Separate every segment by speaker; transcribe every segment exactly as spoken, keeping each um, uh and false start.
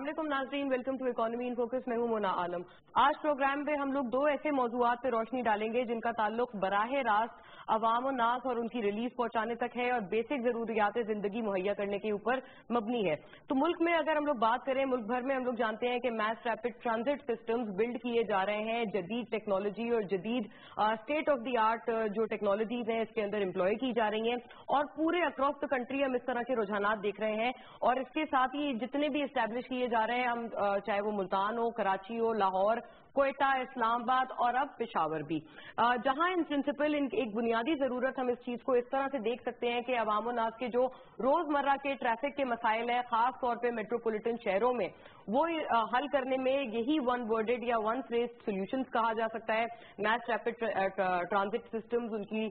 Speaker 1: अस्सलामुअलैकुम नाज़रीन, welcome to economy in focus. मैं हूं मोना आलम। आज प्रोग्राम में हम लोग दो ऐसे मौजूआत पे रोशनी डालेंगे जिनका ताल्लुक बराह रास्त अवाम और नास और उनकी रिलीफ पहुंचाने तक है और बेसिक जरूरियात जिंदगी मुहैया करने के ऊपर मबनी है। तो मुल्क में अगर हम लोग बात करें, मुल्क भर में हम लोग जानते हैं कि mass rapid transit systems build किए जा रहे हैं, जदीद टेक्नोलॉजी और जदीद स्टेट ऑफ द आर्ट जो टेक्नोलॉजीज हैं इसके अंदर एम्प्लॉय की जा रही हैं और पूरे अक्रॉस द कंट्री हम इस तरह के रुझानात देख रहे हैं। और इसके साथ ही जितने भी एस्टैब्लिश किए जा रहे हैं, हम चाहे वो मुल्तान हो, कराची हो, लाहौर, कोयटा, इस्लामाबाद और अब पेशावर भी, जहां इन प्रिंसिपल इन एक बुनियादी जरूरत हम इस चीज को इस तरह से देख सकते हैं कि अवाम और नास के जो रोजमर्रा के ट्रैफिक के मसाइल हैं, खास तौर पे मेट्रोपॉलिटन शहरों में, वो हल करने में यही वन वर्डेड या वन फ्रेज सोल्यूशंस कहा जा सकता है। मैस रैपिड ट्रांजिट सिस्टम्स, उनकी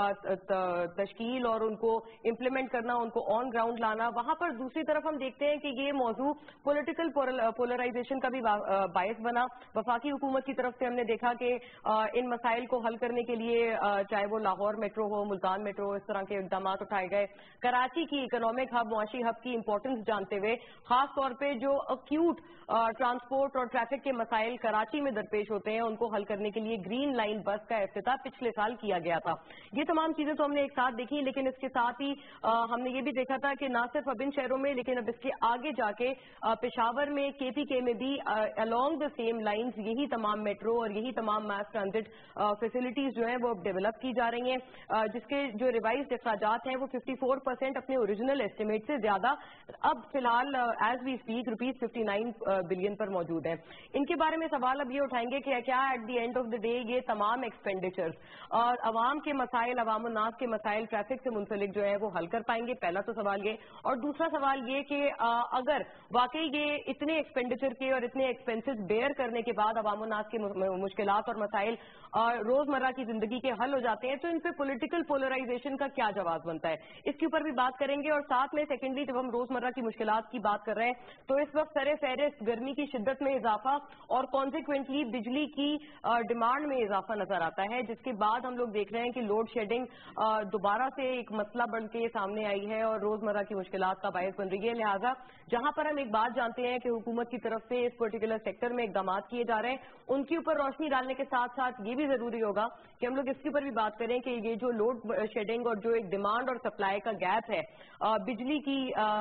Speaker 1: तश्कील और उनको इम्प्लीमेंट करना, उनको ऑन ग्राउंड लाना। वहां पर दूसरी तरफ हम देखते हैं कि ये मौजू पॉलिटिकल पोलराइजेशन का भी बायस बना। वफाकी हुकूमत की तरफ से हमने देखा कि इन मसाइल को हल करने के लिए चाहे वो लाहौर मेट्रो हो, मुल्तान मेट्रो हो, इस तरह के इकदाम उठाए गए। कराची की इकोनॉमिक हब, मुआशी हब की इंपॉर्टेंस जानते हुए खास तौर पे जो अक्यूट ट्रांसपोर्ट और ट्रैफिक के मसाइल कराची में दरपेश होते हैं, उनको हल करने के लिए ग्रीन लाइन बस का इफ्तिताह पिछले साल किया गया था। ये तमाम चीजें तो हमने एक साथ देखी, लेकिन इसके साथ ही आ, हमने ये भी देखा था कि न सिर्फ अब इन शहरों में, लेकिन अब इसके आगे जाके पेशावर में, केपीके में भी अलोंग द सेम लाइंस यही तमाम मेट्रो और यही तमाम मैस ट्रांजिट फैसिलिटीज जो हैं वो अब डेवलप की जा रही हैं, जिसके जो रिवाइज्ड अखराजात हैं वो चौवन परसेंट अपने ओरिजिनल एस्टिमेट से ज्यादा अब फिलहाल as we speak rupees fifty nine billion पर मौजूद है। इनके बारे में सवाल अब ये उठाएंगे कि क्या at the end of the day ये तमाम एक्सपेंडिचर्स और अवाम के मसाइल, अवाम नास के मसाइल, ट्रैफिक से मुंसलिक जो है वो हल कर पाएंगे। पहला तो सवाल ये, और दूसरा सवाल ये कि अगर वाकई ये इतने एक्सपेंडिचर के और इतने एक्सपेंसेस बेयर करने के बाद अवाम नास के मुश्किलात और मसाइल रोजमर्रा की जिंदगी के हल हो जाते हैं, तो इन पे पॉलिटिकल पोलराइजेशन का क्या जवाब बनता है, इसके ऊपर भी बात करेंगे। और साथ में सेकेंडली जब हम रोजमर्रा की मुश्किलात की बात कर रहे हैं, तो इस वक्त सरे फहरिस्त गर्मी की शिद्दत में इजाफा और कॉन्सिक्वेंटली बिजली की डिमांड में इजाफा नजर आता है, जिसके बाद हम लोग देख रहे हैं कि लोड शेडिंग दोबारा से एक मसला बन के सामने आई है और रोजमर्रा की मुश्किलात का बायस बन रही है। लिहाजा जहां पर हम एक बात जानते हैं कि हुकूमत की तरफ से इस पर्टिकुलर सेक्टर में इकदाम किए जा रहे हैं, उनके ऊपर रोशनी डालने के साथ साथ ये भी जरूरी होगा कि हम लोग इसके ऊपर भी बात करें कि ये जो लोड शेडिंग और जो एक डिमांड और सप्लाई का गैप है, बिजली की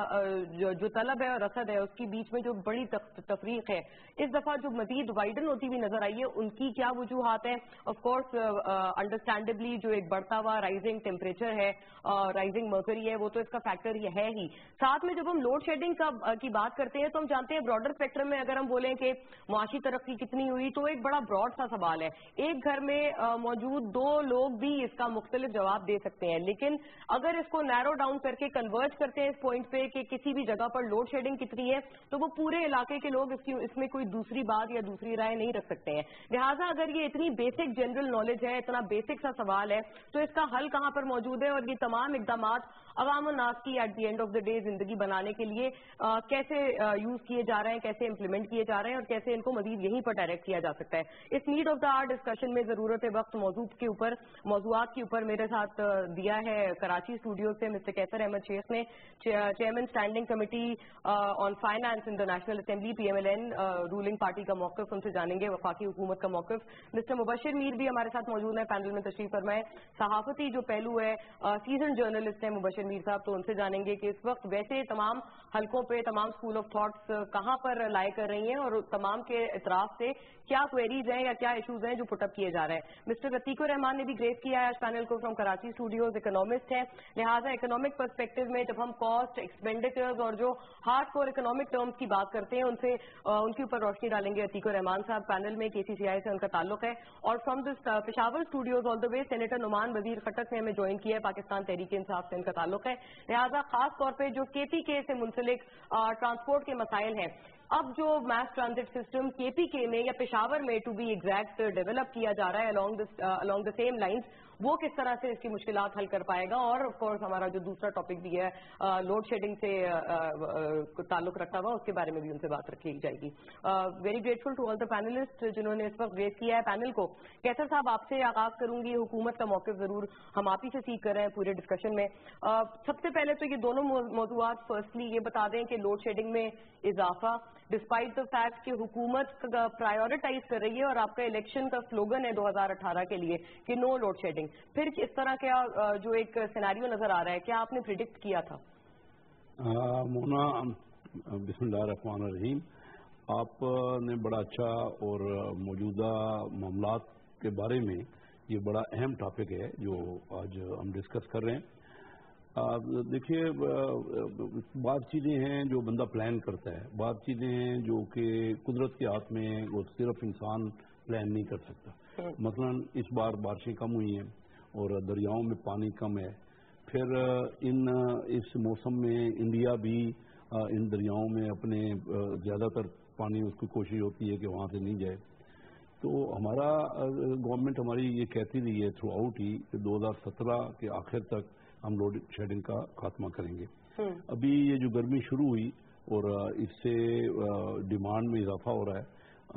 Speaker 1: जो, जो तलब है और रसद है, उसके बीच में जो बड़ी तफरीक है, इस दफा जो मजीद वाइडन होती हुई नजर आई है, उनकी क्या वजूहात है। ऑफ कोर्स अंडरस्टैंडेबली जो एक बढ़ता हुआ राइजिंग टेम्परेचर है, राइजिंग मर्करी है, वो तो इसका फैक्टर ये है ही। साथ में जब हम लोड शेडिंग का की बात करते हैं, तो हम जानते हैं ब्रॉडर स्पेक्ट्रम में अगर हम बोलें कि मुआशी तरक्की कितनी हुई, तो एक बड़ा ब्रॉड सा सवाल है। एक घर में मौजूद दो लोग भी इसका मुख्तलिफ जवाब दे सकते हैं, लेकिन अगर इसको नैरो डाउन करके कन्वर्ज करते हैं इस पॉइंट पे कि किसी भी जगह पर लोड शेडिंग कितनी है, तो वो पूरे इलाके के लोग इसकी इसमें कोई दूसरी बात या दूसरी राय नहीं रख सकते हैं। लिहाजा अगर ये इतनी बेसिक जनरल नॉलेज है, इतना बेसिक सा सवाल है, तो इसका हल कहां पर मौजूद है और ये तमाम इकदाम अवाम और नास की at the end of the day जिंदगी बनाने के लिए आ, कैसे यूज किए जा रहे हैं, कैसे इंप्लीमेंट किए जा रहे हैं और कैसे इनको मजीद यहीं पर डायरेक्ट किया जा सकता है। इस need of the hour discussion में जरूरत है वक्त मौजूद के ऊपर मौजूआत के ऊपर मेरे साथ दिया है कराची स्टूडियो से मिस्टर कैसर अहमद शेख ने, chairman standing committee on finance in the National Assembly P M L N, ruling party का मौकफ उनसे जानेंगे, वफाकी हुकूमत का मौकफ। मिस्टर मुबशिर मीर भी हमारे साथ मौजूद है, पैनल में तशरीफ फरमाए। सहाफती जो पहलू है, सीजन जर्नलिस्ट है मुबशिर मीर साहब, तो उनसे जानेंगे कि इस वक्त वैसे तमाम हलकों पे तमाम स्कूल ऑफ थॉट्स कहां पर लाए कर रही हैं और तमाम के इतराफ से क्या क्वेरीज हैं या क्या इश्यूज हैं जो पुटअप किए जा रहे हैं। मिस्टर रतीकुर रहमान ने भी ग्रेस किया है आज पैनल को फ्रॉम कराची स्टूडियोज, इकोनॉमिस्ट हैं। लिहाजा इकोनॉमिक पर्सपेक्टिव में जब हम कॉस्ट, एक्सपेंडिचर्स और जो हार्ड कोर इकोनॉमिक टर्म्स की बात करते हैं, उनसे उनके ऊपर रोशनी डालेंगे रतीकुर रहमान साहब। पैनल में केसीसीआई से उनका ताल्लुक है और from this Peshawar studios all the way senator Noman Wazir Khattak ने हमें ज्वाइन किया है, पाकिस्तान तहरीक इंसाफ से उनका ताल्लुक है। लिहाजा खास तौर पर जो केपीके से मुंसलिक ट्रांसपोर्ट के मसाइल हैं, अब जो मैस ट्रांजिट सिस्टम केपीके में या पेशावर में टू बी एग्जैक्ट डेवलप किया जा रहा है अलोंग द सेम लाइंस, वो किस तरह से इसकी मुश्किलात हल कर पाएगा। और ऑफ कोर्स हमारा जो दूसरा टॉपिक भी है लोड शेडिंग से ताल्लुक रखता हुआ, उसके बारे में भी उनसे बात रखी जाएगी। Very grateful to all the panelist जिन्होंने इस वक्त ग्रेस किया है पैनल को। कैसर साहब, आपसे आगाज करूंगी, हुकूमत का मौक़िफ़ जरूर हम आप ही से सीख कर रहे हैं पूरे डिस्कशन में। सबसे पहले तो ये दोनों मौजूआत, फर्स्टली ये बता दें कि लोड शेडिंग में इजाफा ڈسپائٹ دا فیکٹ کہ حکومت پرائیورٹائز کر رہی ہے اور آپ کا الیکشن کا سلوگن ہے دو ہزار اٹھارہ کے لیے کہ نو لوڈ شیڈنگ. پھر اس طرح کیا جو ایک سیناریو نظر آ رہا ہے کیا آپ نے پریڈکٹ کیا تھا؟
Speaker 2: مونا بسم اللہ الرحمن الرحیم، آپ نے بڑا اچھا اور موجودہ معاملات کے بارے میں یہ بڑا اہم ٹاپک ہے جو آج ہم ڈسکس کر رہے ہیں. دیکھیے بعض چیزیں ہیں جو بندہ پلان کرتا ہے، بعض چیزیں ہیں جو کہ قدرت کے ہاتھ میں وہ صرف انسان پلان نہیں کر سکتا. مثلا اس بار بارشیں کم ہوئی ہیں اور دریاؤں میں پانی کم ہے. پھر ان اس موسم میں انڈیا بھی ان دریاؤں میں اپنے زیادہ تر پانی اس کی کوشش ہوتی ہے کہ وہاں سے نہیں جائے. تو ہمارا گورنمنٹ ہماری یہ کہتی رہی ہے تھرو آؤٹ ہی کہ دو ہزار سترہ کے آخر تک ہم لوڈ شیڈنگ کا خاتمہ کریں گے. ابھی یہ جو گرمی شروع ہوئی اور اس سے ڈیمانڈ میں اضافہ ہو رہا ہے.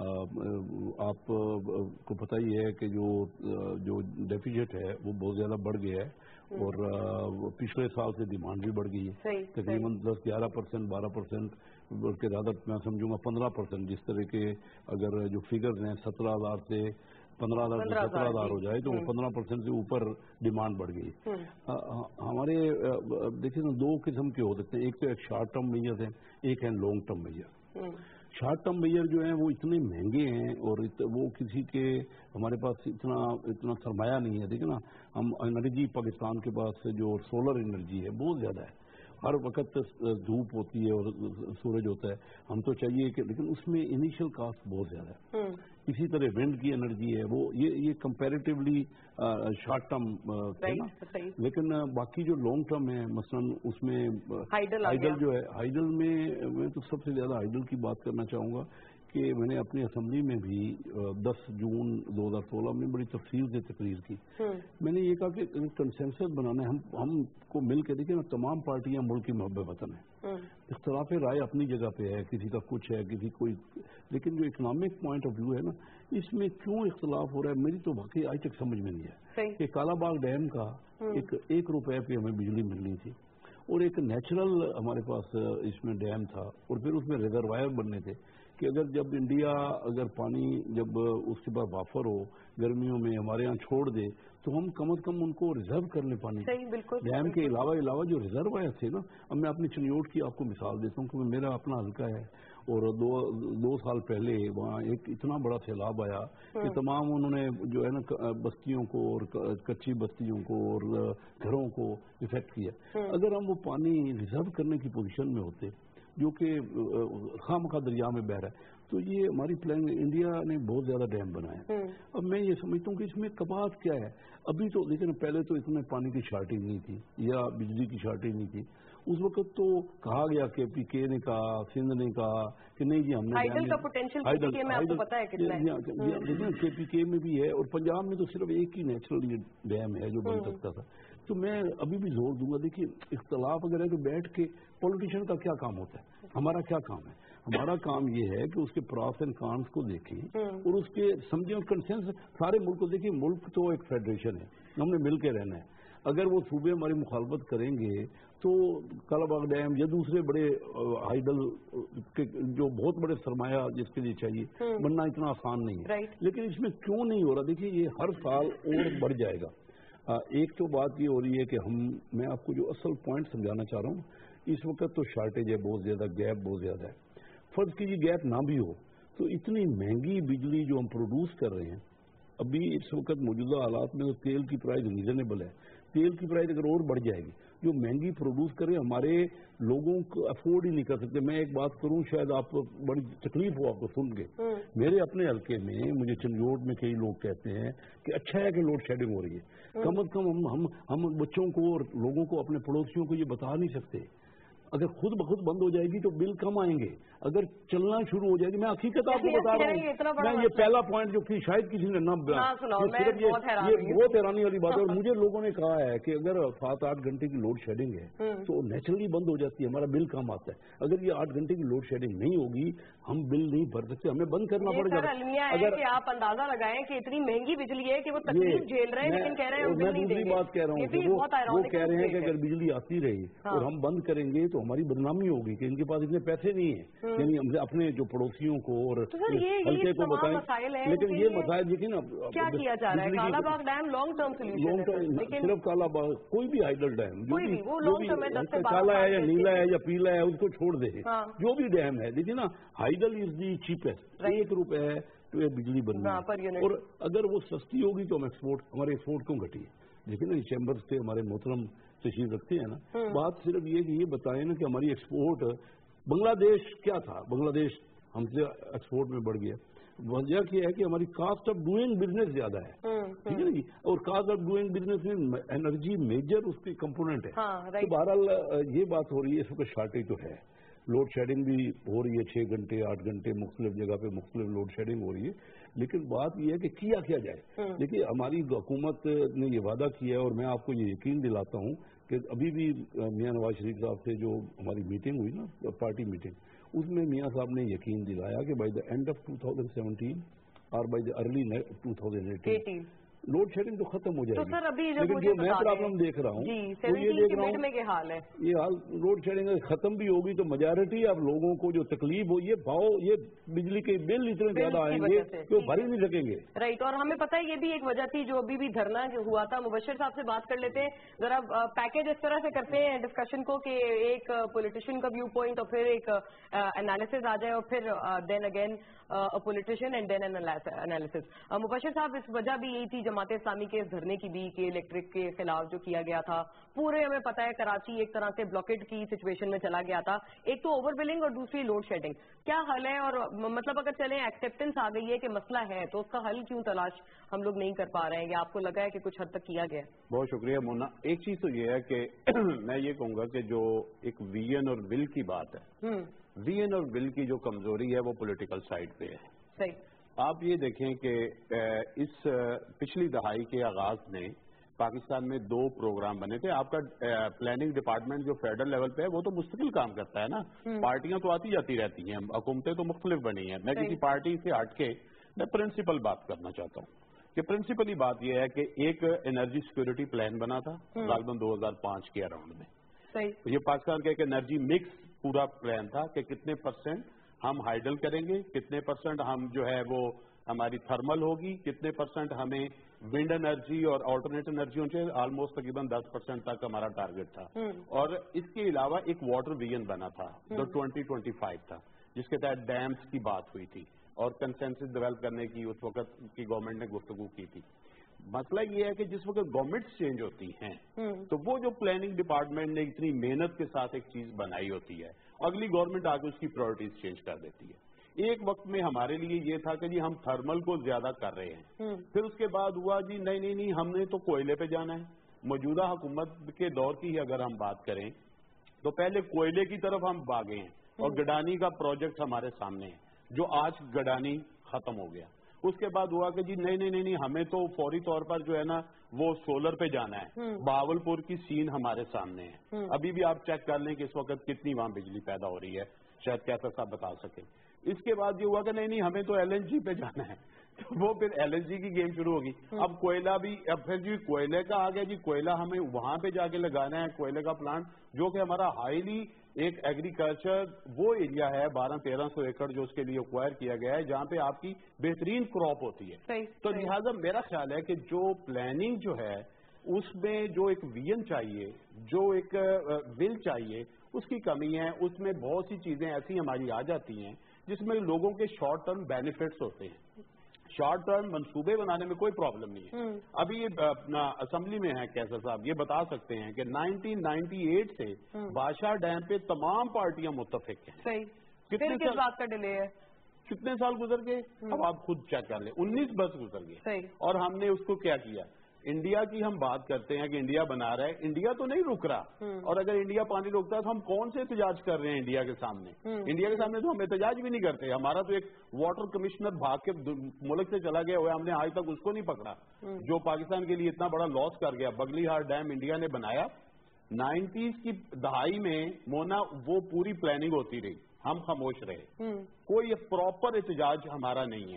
Speaker 2: آپ کو پتہ ہی ہے کہ جو جو ڈیفیسٹ ہے وہ بہت زیادہ بڑھ گیا ہے اور پچھلے سال سے ڈیمانڈ بھی بڑھ گئی ہے تقریباً دس گیارہ پرسینٹ بارہ پرسینٹ بلکہ زیادہ میں سمجھوں گا پندرہ پرسینٹ جس طرح کے اگر جو فگرز ہیں سترہ ہزار سے پندرہ ہزار سے سترہ ہزار ہو جائے تو وہ پندرہ پرسینٹ سے اوپر ڈیمانڈ بڑھ گئی. ہمارے دیکھیں نا دو قسم کے ہو سکتے ہیں، ایک تو ایک شارٹ ٹرم میجر ہیں، ایک ہے long term major. Short term major جو ہیں وہ اتنے مہنگے ہیں اور وہ کسی کے ہمارے پاس اتنا اتنا سرمایہ نہیں ہے. دیکھیں نا ہم انرجی پاکستان کے پاس جو سولر انرجی ہے بہت زیادہ ہے، ہر وقت دھوپ ہوتی ہے اور سورج ہوتا ہے. ہم تو چاہیے کہ لیکن اس میں انیشل کاسٹ بہت زیادہ ہے. اسی طرح ونڈ کی انرجی ہے وہ یہ یہ کمپیریٹیولی شارٹ ٹرم ہے نا. لیکن باقی جو لانگ ٹرم ہے مثلا اس میں ہائیڈل جو ہے ہائیڈل میں میں تو سب سے زیادہ ہائیڈل کی بات کرنا چاہوں گا کہ میں نے اپنی اسمبلی میں بھی دس جون دو ہزار سولہ میں بڑی تفصیل سے تقریر کی. میں نے یہ کہا کہ کنسنسس بنانا ہے. ہم ہم کو مل کے دیکھیں نا تمام پارٹیاں ملک کی محب وطن ہیں، اختلاف رائے اپنی جگہ پہ ہے، کسی کا کچھ ہے کسی کوئی، لیکن جو اکنامک پوائنٹ آف ویو ہے نا اس میں کیوں اختلاف ہو رہا ہے میری تو واقعی آج تک سمجھ میں نہیں ہے. کہ کالا باغ ڈیم کا ایک ایک روپے پہ ہمیں بجلی ملنی تھی اور ایک نیچرل ہمارے پاس اس میں ڈیم تھا اور پھر اس میں ریزروائر بننے تھے کہ اگر جب انڈیا اگر پانی جب اس کے بعد وافر ہو گرمیوں میں ہمارے یہاں چھوڑ دے تو ہم کم از کم ان کو ریزرو کر لیں پانی. ڈیم کے علاوہ علاوہ جو ریزروائر تھے نا، اب میں اپنی چنیوٹ کی آپ کو مثال دیتا ہوں کہ میرا اپنا حلقہ ہے اور دو دو سال پہلے وہاں ایک اتنا بڑا سیلاب آیا کہ تمام انہوں نے جو ہے نا بستیوں کو اور کچی بستیوں کو اور گھروں کو افیکٹ کیا. اگر ہم وہ پانی ریزرو کرنے کی پوزیشن میں ہوتے جو کہ خام خواہ دریا میں بہ رہا ہے تو یہ ہماری پلان انڈیا نے بہت زیادہ ڈیم بنایا. اب میں یہ سمجھتا ہوں کہ اس میں کباط کیا ہے. ابھی تو لیکن پہلے تو اتنے پانی کی شارٹیج نہیں تھی یا بجلی کی شارٹیج نہیں تھی. اس وقت تو کہا گیا کہ پی کے نے کہا سندھ نے کہا کہ نہیں جی ہم نے کے پی کے میں بھی ہے اور پنجاب میں تو صرف ایک ہی نیچرل ڈیم ہے جو بن سکتا تھا. تو میں ابھی بھی زور دوں گا دیکھیے اختلاف اگر ہے تو بیٹھ کے پولیٹیشین کا کیا کام ہوتا ہے، ہمارا کیا کام ہے. ہمارا کام یہ ہے کہ اس کے پراس اینڈ کانس کو دیکھیں اور اس کے سمجھیں اور کنسنس سارے ملک کو دیکھیں. ملک تو ایک فیڈریشن ہے، ہم نے مل کے رہنا ہے. اگر وہ صوبے ہماری مخالفت کریں گے تو کالا باغ ڈیم یا دوسرے بڑے ہائیڈل جو بہت بڑے سرمایہ جس کے لیے چاہیے بننا اتنا آسان نہیں ہے. لیکن اس میں کیوں نہیں ہو رہا دیکھیے یہ ہر سال اور بڑھ جائے گا. ایک تو بات یہ ہو رہی ہے کہ ہم میں آپ کو جو اصل پوائنٹ سمجھانا چاہ رہا ہوں اس وقت تو شارٹیج ہے بہت زیادہ، گیپ بہت زیادہ ہے. فرض کیجیے گیپ نہ بھی ہو تو اتنی مہنگی بجلی جو ہم پروڈیوس کر رہے ہیں ابھی اس وقت موجودہ حالات میں تو تیل کی پرائز ریزنیبل ہے. تیل کی پرائز اگر اور بڑھ جائے گی جو مہنگی پروڈیوس کرے ہمارے لوگوں کو افورڈ ہی نہیں کر سکتے. میں ایک بات کروں شاید آپ کو بڑی تکلیف ہو آپ کو سن کے، میرے اپنے حلقے میں مجھے چنگوٹ میں کئی لوگ کہتے ہیں کہ اچھا ہے کہ لوڈ شیڈنگ ہو رہی ہے. کم از کم ہم ہم ہم بچوں کو اور لوگوں کو اپنے پڑوسیوں کو یہ بتا نہیں سکتے. اگر خود بخود بند ہو جائے گی تو بل کم آئیں گے. اگر چلنا شروع ہو جائے گی میں حقیقت آپ کو بتا رہا ہوں. میں یہ پہلا پوائنٹ جو کہ شاید کسی نے نہ صرف یہ بہت حیرانی والی بات ہے. اور مجھے لوگوں نے کہا ہے کہ اگر سات آٹھ گھنٹے کی لوڈ شیڈنگ ہے تو نیچرلی بند ہو جاتی ہے، ہمارا بل کم آتا ہے. اگر یہ آٹھ گھنٹے کی لوڈ شیڈنگ نہیں ہوگی ہم بل نہیں بھر سکتے، ہمیں بند کرنا پڑے گا.
Speaker 1: اگر آپ اندازہ لگائیں کہ اتنی مہنگی بجلی ہے کہ وہ تکلیف جھیل رہے ہیں لیکن کہہ رہے ہیں
Speaker 2: میں دوسری بات کہہ رہا ہوں وہ کہہ رہے ہیں کہ اگر بجلی آتی رہی اور ہم بند کریں گے تو تو ہماری بدنامی ہوگی کہ ان کے پاس اتنے پیسے نہیں ہیں، یعنی ہم اپنے جو پڑوسیوں کو اور حلقے کو بتائیں. لیکن یہ مسائل دیکھیے نا
Speaker 1: کیا کیا جا رہا ہے. Kala Bagh dam long term solution ہے،
Speaker 2: صرف کالا باغ کوئی بھی ہائیڈل ڈیم جو
Speaker 1: بھی
Speaker 2: کالا ہے یا نیلا ہے یا پیلا ہے اس کو چھوڑ دے، جو بھی ڈیم ہے دیکھیے نا ہائیڈل از دی چیپسٹ، ایک روپے ہے تو یہ بجلی بننی ہے، اور اگر وہ سستی ہوگی تو ہم ایکسپورٹ ہمارے ایکسپورٹ کیوں گھٹی ہے. دیکھیں نا چیمبر سے ہمارے محترم تشریف رکھتے ہیں نا، بات صرف یہ کہ یہ بتائیں نا کہ ہماری ایکسپورٹ بنگلہ دیش کیا تھا، بنگلہ دیش ہم سے ایکسپورٹ میں بڑھ گیا. وجہ کیا ہے کہ ہماری کاسٹ آف ڈوئنگ بزنس زیادہ ہے، ٹھیک ہے نا جی، اور کاسٹ آف ڈوئنگ بزنس میں انرجی میجر اس کی کمپوننٹ ہے. تو بہرحال یہ بات ہو رہی ہے اس وقت شارٹیج تو ہے، لوڈ شیڈنگ بھی ہو رہی ہے، چھ گھنٹے آٹھ گھنٹے مختلف جگہ پہ مختلف لوڈ شیڈنگ ہو رہی ہے. لیکن بات یہ ہے کہ کیا کیا جائے. دیکھیے ہماری حکومت نے یہ وعدہ کیا ہے اور میں آپ کو یہ یقین دلاتا ہوں کہ ابھی بھی میاں نواز شریف صاحب سے جو ہماری میٹنگ ہوئی نا پارٹی میٹنگ، اس میں میاں صاحب نے یقین دلایا کہ by the end of two thousand seventeen اور by the early two thousand eighteen load shedding تو ختم ہو جائے گی.
Speaker 1: سر ابھی
Speaker 2: لیکن جو میں پرابلم دیکھ رہا ہوں وہ یہ دیکھ رہا ہوں
Speaker 1: میں کیا حال ہے،
Speaker 2: یہ حال لوڈ شیڈنگ ختم بھی ہوگی تو میجارٹی آف لوگوں کو جو تکلیف ہو، یہ بھاؤ یہ بجلی کے بل اتنے زیادہ آئیں گے کہ وہ بھر ہی نہیں سکیں گے.
Speaker 1: رائٹ. اور ہمیں پتہ ہے یہ بھی ایک وجہ تھی جو ابھی بھی دھرنا ہوا تھا. مبشر صاحب سے بات کر لیتے ہیں ذرا، پیکج اس طرح سے کرتے ہیں ڈسکشن کو کہ ایک پولیٹیشین کا ویو پوائنٹ اور پھر ایک انالیسز آ جائے اور پھر then again politician and then analysis. Mubashir صاحب اس وجہ بھی یہی تھی جماعت اسلامی کے دھرنے کی بھی کہ الیکٹرک کے خلاف جو کیا گیا تھا، پورے ہمیں پتہ ہے کراچی ایک طرح سے بلاکیڈ کی سچویشن میں چلا گیا تھا. ایک تو اوور بلنگ اور دوسری لوڈ شیڈنگ. کیا حل ہے؟ اور مطلب اگر چلیں ایکسیپٹنس آ گئی ہے کہ مسئلہ ہے تو اس کا حل کیوں تلاش ہم لوگ نہیں کر پا رہے ہیں، یا آپ کو لگا ہے کہ کچھ حد تک کیا گیا؟
Speaker 3: بہت شکریہ مونا. ایک چیز تو یہ ہے کہ میں یہ کہوں گا کہ جو ایک ویژن اور ول کی بات ہے، ویژن اور ول کی جو کمزوری ہے وہ پولیٹیکل سائڈ پہ ہے.
Speaker 1: صحیح.
Speaker 3: آپ یہ دیکھیں کہ اس پچھلی دہائی کے آغاز میں پاکستان میں دو پروگرام بنے تھے. آپ کا پلاننگ ڈپارٹمنٹ جو فیڈرل لیول پہ ہے وہ تو مستقل کام کرتا ہے نا، پارٹیاں تو آتی جاتی رہتی ہیں، حکومتیں تو مختلف بنی ہیں. میں کسی پارٹی سے ہٹ کے میں پرنسپل بات کرنا چاہتا ہوں کہ پرنسپلی بات یہ ہے کہ ایک انرجی سیکورٹی پلان بنا تھا غالباً دو ہزار پانچ کے اراؤنڈ میں. یہ پاکستان کا ایک انرجی مکس پورا پلان تھا کہ کتنے پرسنٹ ہم ہائیڈل کریں گے، کتنے پرسنٹ ہم جو ہے وہ ہماری تھرمل ہوگی، کتنے پرسنٹ ہمیں ونڈ انرجی اور آلٹرنیٹ انرجیوں سے آلموسٹ تقریباً دس پرسنٹ تک ہمارا ٹارگٹ تھا. اور اس کے علاوہ ایک واٹر ویژن بنا تھا جو ٹوئنٹی ٹوئنٹی فائیو تھا، جس کے تحت ڈیمز کی بات ہوئی تھی اور کنسنسس ڈیولپ کرنے کی اس وقت کی گورنمنٹ نے گفتگو کی تھی. مسئلہ یہ ہے کہ جس وقت گورنمنٹس چینج ہوتی ہیں تو وہ جو پلاننگ ڈپارٹمنٹ نے اتنی محنت کے ساتھ ایک چیز بنائی ہوتی ہے، اگلی گورنمنٹ آگے اس کی پرائرٹیز چینج کر دیتی ہے. ایک وقت میں ہمارے لیے یہ تھا کہ جی ہم تھرمل کو زیادہ کر رہے ہیں، پھر اس کے بعد ہوا جی نہیں نہیں نہیں ہم نے تو کوئلے پہ جانا ہے. موجودہ حکومت کے دور کی ہی اگر ہم بات کریں تو پہلے کوئلے کی طرف ہم بھاگے ہیں اور گڈانی کا پروجیکٹ ہمارے سامنے ہے جو آج گڈانی ختم ہو گیا. اس کے بعد ہوا کہ جی نہیں نہیں نہیں ہمیں تو فوری طور پر جو ہے نا وہ سولر پہ جانا ہے. باول پور کی سین ہمارے سامنے ہے، ابھی بھی آپ چیک کر لیں کہ اس وقت کتنی وہاں بجلی پیدا ہو رہی ہے، شاید کیسا صاحب بتا سکیں. اس کے بعد یہ ہوا کہ نہیں نہیں ہمیں تو ایل این جی پہ جانا ہے، وہ پھر ایل این جی کی گیم شروع ہوگی. اب کوئلہ بھی، اب پھر جی کوئلے کا آ گیا، جی کوئلہ ہمیں وہاں پہ جا کے لگانا ہے، کوئلے کا پلانٹ جو کہ ہمارا ہائیلی ایک ایگریکلچر وہ ایریا ہے بارہ تیرہ سو ایکڑ جو اس کے لیے ایکوائر کیا گیا ہے جہاں پہ آپ کی بہترین کراپ ہوتی ہے. تو لہٰذا میرا خیال ہے کہ جو پلاننگ جو ہے اس میں جو ایک ویژن چاہیے، جو ایک ول چاہیے، اس کی کمی ہے. اس میں بہت سی چیزیں ایسی ہماری آ جاتی ہیں جس میں لوگوں کے شارٹ ٹرم بینیفٹس ہوتے ہیں. شارٹ ٹرم منصوبے بنانے میں کوئی پرابلم نہیں ہے. ابھی یہ اپنا اسمبلی میں ہے کیسر صاحب یہ بتا سکتے ہیں کہ نائنٹین نائنٹی ایٹ سے بادشاہ ڈیم پہ تمام پارٹیاں متفق ہیں.
Speaker 1: کتنے بات کا ڈیلے ہے،
Speaker 3: کتنے سال گزر گئے اب آپ خود چیک کر لیں، انیس برس گزر گئے. اور ہم نے اس کو کیا کیا؟ انڈیا کی ہم بات کرتے ہیں کہ انڈیا بنا رہا ہے، انڈیا تو نہیں رک رہا. اور اگر انڈیا پانی روکتا ہے تو ہم کون سے احتجاج کر رہے ہیں انڈیا کے سامنے؟ انڈیا کے سامنے تو ہم احتجاج بھی نہیں کرتے. ہمارا تو ایک واٹر کمشنر بھاگ کے ملک سے چلا گیا ہوا ہے، ہم نے آج تک اس کو نہیں پکڑا جو پاکستان کے لیے اتنا بڑا لاس کر گیا. بگلی ہار ڈیم انڈیا نے بنایا نائنٹیز کی دہائی میں مونا، وہ پوری پلاننگ ہوتی رہی، ہم خاموش رہے، کوئی پراپر احتجاج ہمارا نہیں ہے.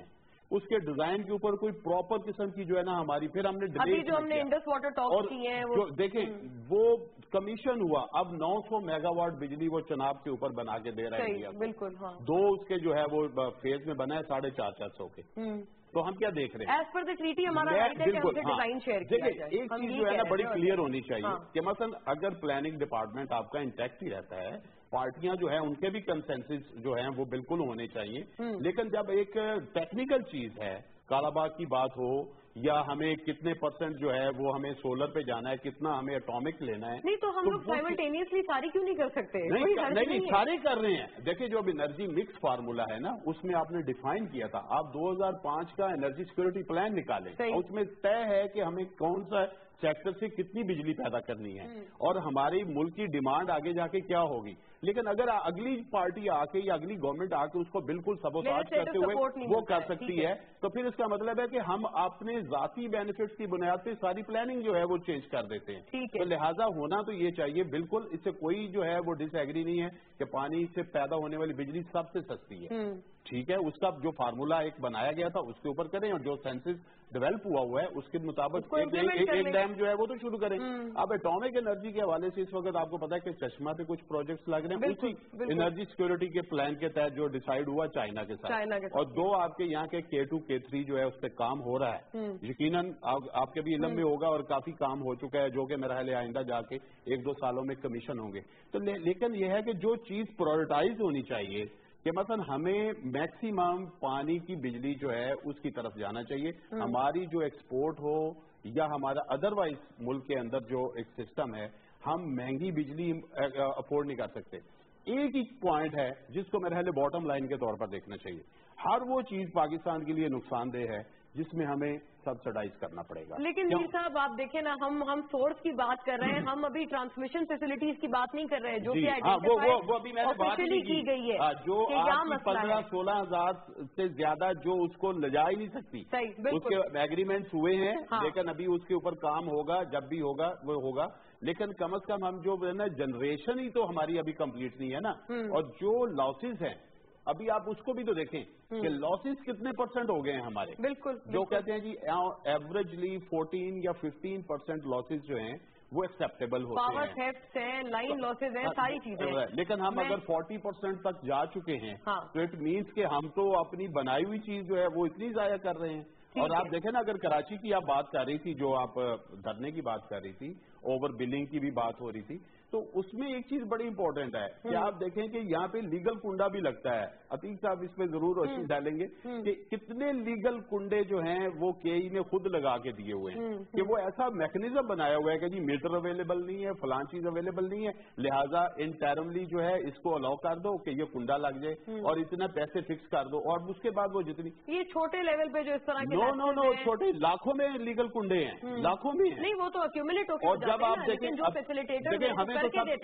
Speaker 3: اس کے ڈیزائن کے اوپر کوئی پراپر قسم کی جو ہے نا ہماری پھر ہم نے
Speaker 1: ابھی جو ہم نے انڈس واٹر ٹاک کی ہیں وہ
Speaker 3: دیکھیں وہ کمیشن ہوا اب نو سو میگا واٹ بجلی وہ چناب کے اوپر بنا کے دے رہے ہیں
Speaker 1: بالکل
Speaker 3: دو اس کے جو ہے وہ فیز میں بنا ہے ساڑھے چار چار سو کے تو ہم کیا دیکھ رہے ہیں
Speaker 1: ایز پر دا ٹریٹی ہمارا
Speaker 3: بالکل دیکھیں ایک چیز جو ہے نا بڑی کلیئر ہونی چاہیے کہ مثلا اگر پلاننگ ڈپارٹمنٹ آپ کا انٹیکٹ ہی رہتا ہے پارٹیاں جو ہیں ان کے بھی کنسنسس جو ہیں وہ بالکل ہونے چاہیے لیکن جب ایک ٹیکنیکل چیز ہے کالا باغ کی بات ہو یا ہمیں کتنے پرسنٹ جو ہے وہ ہمیں سولر پہ جانا ہے کتنا ہمیں اٹامک لینا ہے
Speaker 1: نہیں تو ہم لوگ سائملٹینیسلی ساری کیوں نہیں کر سکتے
Speaker 3: نہیں نہیں سارے کر رہے ہیں دیکھیں جو اب انرجی مکس فارمولا ہے نا اس میں آپ نے ڈیفائن کیا تھا آپ دو ہزار پانچ کا انرجی سیکورٹی پلان نکالیں اس میں طے ہے کہ ہمیں کون سا سیکٹر سے کتنی بجلی پیدا کرنی ہے اور ہماری ملک کی ڈیمانڈ آگے جا کے کیا ہوگی لیکن اگر اگلی پارٹی آ کے یا اگلی گورنمنٹ آ کے اس کو بالکل سبوتاژ کرتے ہوئے وہ کر سکتی ہے تو پھر اس کا مطلب ہے کہ ہم اپنے ذاتی بینیفٹس کی بنیاد پہ ساری پلاننگ جو ہے وہ چینج کر دیتے ہیں تو لہٰذا ہونا تو یہ چاہیے بالکل اس سے کوئی جو ہے وہ ڈس ایگری نہیں ہے کہ پانی سے پیدا ہونے والی بجلی سب سے سستی ہے ٹھیک ہے اس کا جو فارمولا ایک بنایا گیا تھا اس کے اوپر کریں اور جو سینسز ڈیولپ ہوا ہوا ہے اس کے مطابق ایک ڈیم جو ہے وہ تو شروع کریں اب اٹامک انرجی کے حوالے سے اس وقت آپ کو پتا ہے کہ چشمہ پہ کچھ پروجیکٹس لگ رہے ہیں اسی انرجی سیکورٹی کے پلان کے تحت جو ڈیسائیڈ ہوا چائنا کے ساتھ اور دو آپ کے یہاں کے کے ٹو کے تھری جو ہے اس پہ کام ہو رہا ہے یقیناً آپ کے بھی علم میں ہوگا اور کافی کام ہو چکا ہے جو کہ میرا خیال آئندہ جا کے ایک دو سالوں میں کمیشن ہوں گے تو لیکن یہ ہے کہ جو چیز پرائورٹائز ہونی چاہیے کہ مثلا ہمیں میکسیمم پانی کی بجلی جو ہے اس کی طرف جانا چاہیے ہماری جو ایکسپورٹ ہو یا ہمارا ادروائز ملک کے اندر جو ایک سسٹم ہے ہم مہنگی بجلی افورڈ نہیں کر سکتے ایک ہی پوائنٹ ہے جس کو میرے خیال باٹم لائن کے طور پر دیکھنا چاہیے ہر وہ چیز پاکستان کے لیے نقصان دہ ہے جس میں ہمیں سبسڈائز کرنا پڑے گا
Speaker 1: لیکن میر صاحب آپ دیکھیں نا ہم ہم سورس کی بات کر رہے ہیں ہم ابھی ٹرانسمیشن فیسلٹیز کی بات نہیں کر رہے جو کہ آئیڈینٹیفائی کی گئی ہے
Speaker 3: جو پندرہ سولہ ہزار سے زیادہ جو اس کو لے جا ہی نہیں سکتی اس کے ایگریمنٹس ہوئے ہیں لیکن ابھی اس کے اوپر کام ہوگا جب بھی ہوگا وہ ہوگا لیکن کم از کم ہم جو نا جنریشن ہی تو ہماری ابھی کمپلیٹ نہیں ہے نا اور جو لاسز ہیں ابھی آپ اس کو بھی تو دیکھیں کہ لاسز کتنے پرسنٹ ہو گئے ہیں ہمارے
Speaker 1: بالکل
Speaker 3: جو کہتے ہیں جی ایوریجلی فورٹین یا ففٹین پرسنٹ لاسز جو ہیں وہ ایکسپٹیبل ہوتے ہیں
Speaker 1: پاور تھیفٹ ہیں لائن لاسز ہیں ساری چیزیں
Speaker 3: لیکن ہم اگر فورٹی پرسنٹ تک جا چکے ہیں تو اٹ مینس کہ ہم تو اپنی بنائی ہوئی چیز جو ہے وہ اتنی ضائع کر رہے ہیں اور آپ دیکھیں نا اگر کراچی کی آپ بات کر رہی تھی جو آپ دھرنے کی بات کر رہی تھی اوور بلنگ کی بھی بات ہو رہی تھی تو اس میں ایک چیز بڑی امپورٹنٹ ہے کہ آپ دیکھیں کہ یہاں پہ لیگل کنڈا بھی لگتا ہے عتیق صاحب اس پہ ضرور روشنی ڈالیں گے کہ کتنے لیگل کنڈے جو ہیں وہ کے ای نے خود لگا کے دیے ہوئے ہیں کہ وہ ایسا میکنزم بنایا ہوا ہے کہ جی میٹر اویلیبل نہیں ہے فلان چیز اویلیبل نہیں ہے لہٰذا انٹرملی جو ہے اس کو الاؤ کر دو کہ یہ کنڈا لگ جائے اور اتنا پیسے فکس کر دو اور اس کے بعد وہ جتنی
Speaker 1: یہ چھوٹے لیول پہ جو اس طرح
Speaker 3: نو نو نو چھوٹے لاکھوں میں لیگل کنڈے ہیں لاکھوں میں
Speaker 1: نہیں وہ تو اکیومولیٹ ہو کے
Speaker 3: اور جب آپ دیکھیں جو فیسیلیٹیٹر ہمیں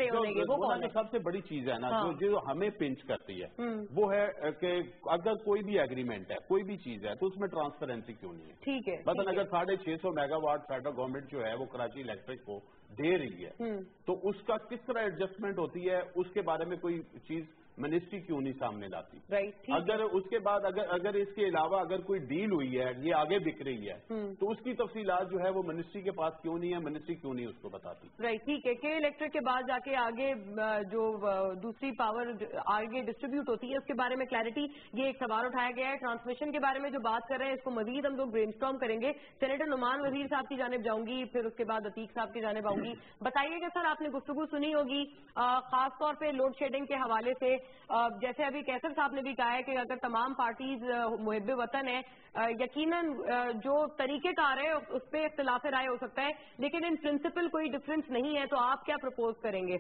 Speaker 3: جو سب سے بڑی چیز ہے نا جو ہمیں پنچ کرتی ہے وہ ہے کہ اگر کوئی بھی ایگریمنٹ ہے کوئی بھی چیز ہے تو اس میں ٹرانسپیرنسی کیوں نہیں ہے
Speaker 1: ٹھیک ہے
Speaker 3: مثلا اگر ساڑھے چھ سو میگا واٹ فیڈرل گورنمنٹ جو ہے وہ کراچی الیکٹرک کو دے رہی ہے تو اس کا کس طرح ایڈجسٹمنٹ ہوتی ہے اس کے بارے میں کوئی چیز منسٹری کیوں نہیں سامنے لاتی اگر اس کے بعد اگر اگر اس کے علاوہ اگر کوئی ڈیل ہوئی ہے یہ آگے بک رہی ہے تو اس کی تفصیلات جو ہے وہ منسٹری کے پاس کیوں نہیں ہے منسٹری کیوں نہیں اس کو بتاتی
Speaker 1: رائٹ ٹھیک ہے کہ الیکٹرک کے بعد جا کے آگے جو دوسری پاور آگے ڈسٹریبیوٹ ہوتی ہے اس کے بارے میں کلیئرٹی یہ ایک سوال اٹھایا گیا ہے ٹرانسمیشن کے بارے میں جو بات کر رہے ہیں اس کو مزید ہم لوگ برین اسٹارم کریں گے سینیٹر نعمان وزیر صاحب کی جانب جاؤں گی پھر اس کے بعد عتیق صاحب کی جانب آؤں گی بتائیے گا سر آپ نے گفتگو سنی ہوگی خاص طور پہ لوڈ شیڈنگ کے حوالے سے جیسے ابھی کیسر صاحب نے بھی کہا ہے کہ اگر تمام پارٹیز محب وطن ہیں یقیناً جو طریقے کار ہے اس پہ اختلاف رائے ہو سکتا ہے لیکن ان پرنسپل کوئی ڈفرینس نہیں ہے تو آپ کیا پرپوز کریں گے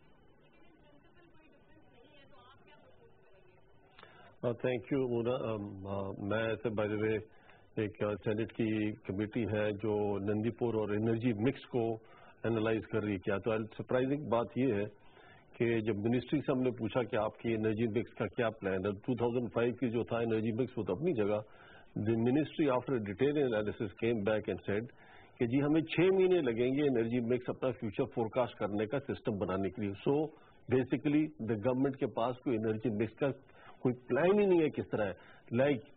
Speaker 4: تھینک یو مونا میں ایسے بائی دا وے ایک سینٹ کی کمیٹی ہے جو نندی پور اور انرجی مکس کو اینالائز کر رہی ہے کیا تو سرپرائزنگ بات یہ ہے کہ جب منسٹری سے ہم نے پوچھا کہ آپ کی انرجی مکس کا کیا پلان ہے ٹو تھاؤزینڈ فائیو کی جو تھا انرجی مکس وہ تو اپنی جگہ the ministry after detail analysis came back and said کہ جی ہمیں چھ مہینے لگیں گے انرجی مکس اپنا فیوچر فور کاسٹ کرنے کا سسٹم بنانے کے لیے سو بیسیکلی دا گورنمنٹ کے پاس کوئی انرجی مکس کا کوئی پلان ہی نہیں ہے کس طرح ہے لائک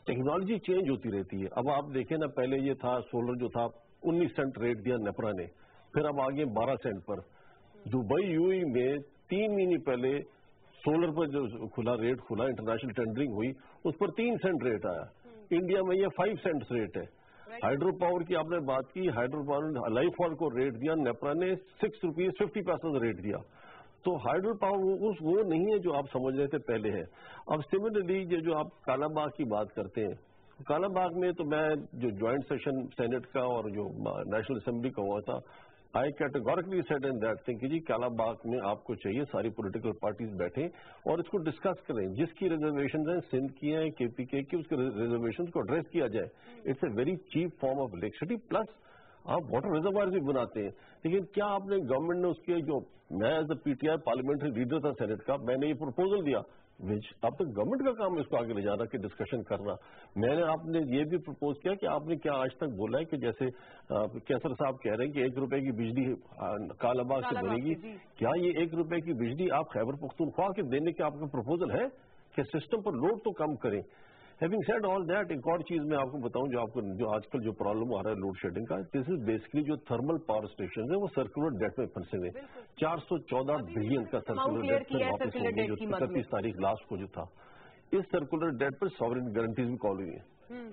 Speaker 4: ٹیکنالوجی چینج ہوتی رہتی ہے. اب آپ دیکھیں نا, پہلے یہ تھا سولر جو تھا انیس سینٹ ریٹ دیا نیپرا نے, پھر اب آگے بارہ سینٹ پر. دبئی یو اے میں تین مہینے پہلے سولر پر جو کھلا ریٹ کھلا, انٹرنیشنل ٹینڈرنگ ہوئی, اس پر تین سینٹ ریٹ آیا. انڈیا میں یہ فائیو سینٹ ریٹ ہے. ہائیڈرو پاور کی آپ نے بات کی, ہائیڈرو پاور لائف فال کو ریٹ دیا نیپرا نے سکس روپیز ففٹی پیسے ریٹ دیا. تو ہائیڈرو پاور وہ نہیں ہے جو آپ سمجھ رہے تھے پہلے ہے. اب سملرلی یہ جو آپ کالا باغ کی بات کرتے ہیں, کالا باغ میں تو میں جو جوائنٹ سیشن سینٹ کا اور جو نیشنل اسمبلی کا ہوا تھا, I categorically said in that thing کہ جی کالا باغ میں آپ کو چاہیے ساری پولیٹیکل پارٹیز بیٹھیں اور اس کو ڈسکس کریں. جس کی ریزرویشن ہیں سندھ کی ہیں, کے پی کے کی, اس کے ریزرویشن کو ایڈریس کیا جائے. It's a very cheap form of electricity. Plus آپ واٹر ریزروائر بھی بناتے ہیں, لیکن کیا آپ نے گورنمنٹ نے اس کے جو, میں as a P T I parliamentary leader تھا سینٹ کا, میں نے یہ پرپوزل دیا, اب تک گورنمنٹ کا کام ہے اس کو آگے لے جانا کہ ڈسکشن کرنا. میں نے آپ نے یہ بھی پرپوز کیا کہ آپ نے کیا آج تک بولا ہے کہ جیسے کیسر صاحب کہہ رہے ہیں کہ ایک روپے کی بجلی کالا باغ سے بنے گی, کیا یہ ایک روپے کی بجلی آپ خیبر پختونخوا کے دینے کے آپ کا پرپوزل ہے کہ سسٹم پر لوڈ تو کم کریں. ہیونگ سیڈ آل دیٹ, ایک اور چیز میں آپ کو بتاؤں جو آپ کو جو آج کل جو پرابلم آ رہا ہے لوڈ شیڈنگ کا, دس از بیسکلی جو تھرمل پاور اسٹیشن ہے وہ سرکولر ڈیٹ میں پھنسے ہوئے. چار سو چودہ بلین کا سرکولر ڈیٹ سے واپس ہو گئی جو اکتیس تاریخ لاسٹ کو جو تھا. اس سرکولر ڈیٹ پر ساورن گارنٹیز بھی کال ہوئی ہیں,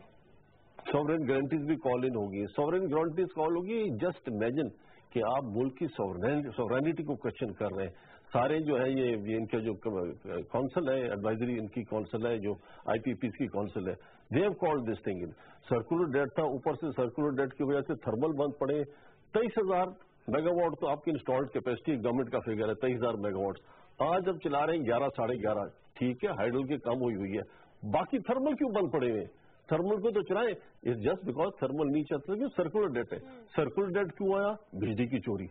Speaker 4: ساورن گارنٹیز بھی کال ان ہوگی. ساورن گارنٹیز کال ہوگی. جسٹ امیجن کہ آپ ملک کی سورینٹی کو کوشچن کر رہے ہیں. سارے جو ہے یہ ان کا جو کونسل ہے, ایڈوائزری ان کی کونسل ہے, جو آئی پی پیز کی کونسل ہے, they have called this thing. Circular debt تھا, اوپر سے سرکولر ڈیٹ کی وجہ سے تھرمل بند پڑے. تیئیس ہزار میگا واٹ تو آپ کی انسٹالڈ کیپیسٹی گورنمنٹ کا فگر ہے, تیئیس ہزار میگا واٹ. آج اب چلا رہے ہیں گیارہ ساڑھے گیارہ, ٹھیک ہے ہائیڈل کی کم ہوئی ہوئی ہے, باقی تھرمل کیوں بند پڑے ہوئے؟ تھرمل کو تو چلائیں, اٹس جسٹ بیکاز تھرمل نہیں چلتا کہ سرکولر ڈیٹ ہے. سرکولر ڈیٹ کیوں آیا؟ بجلی کی چوری.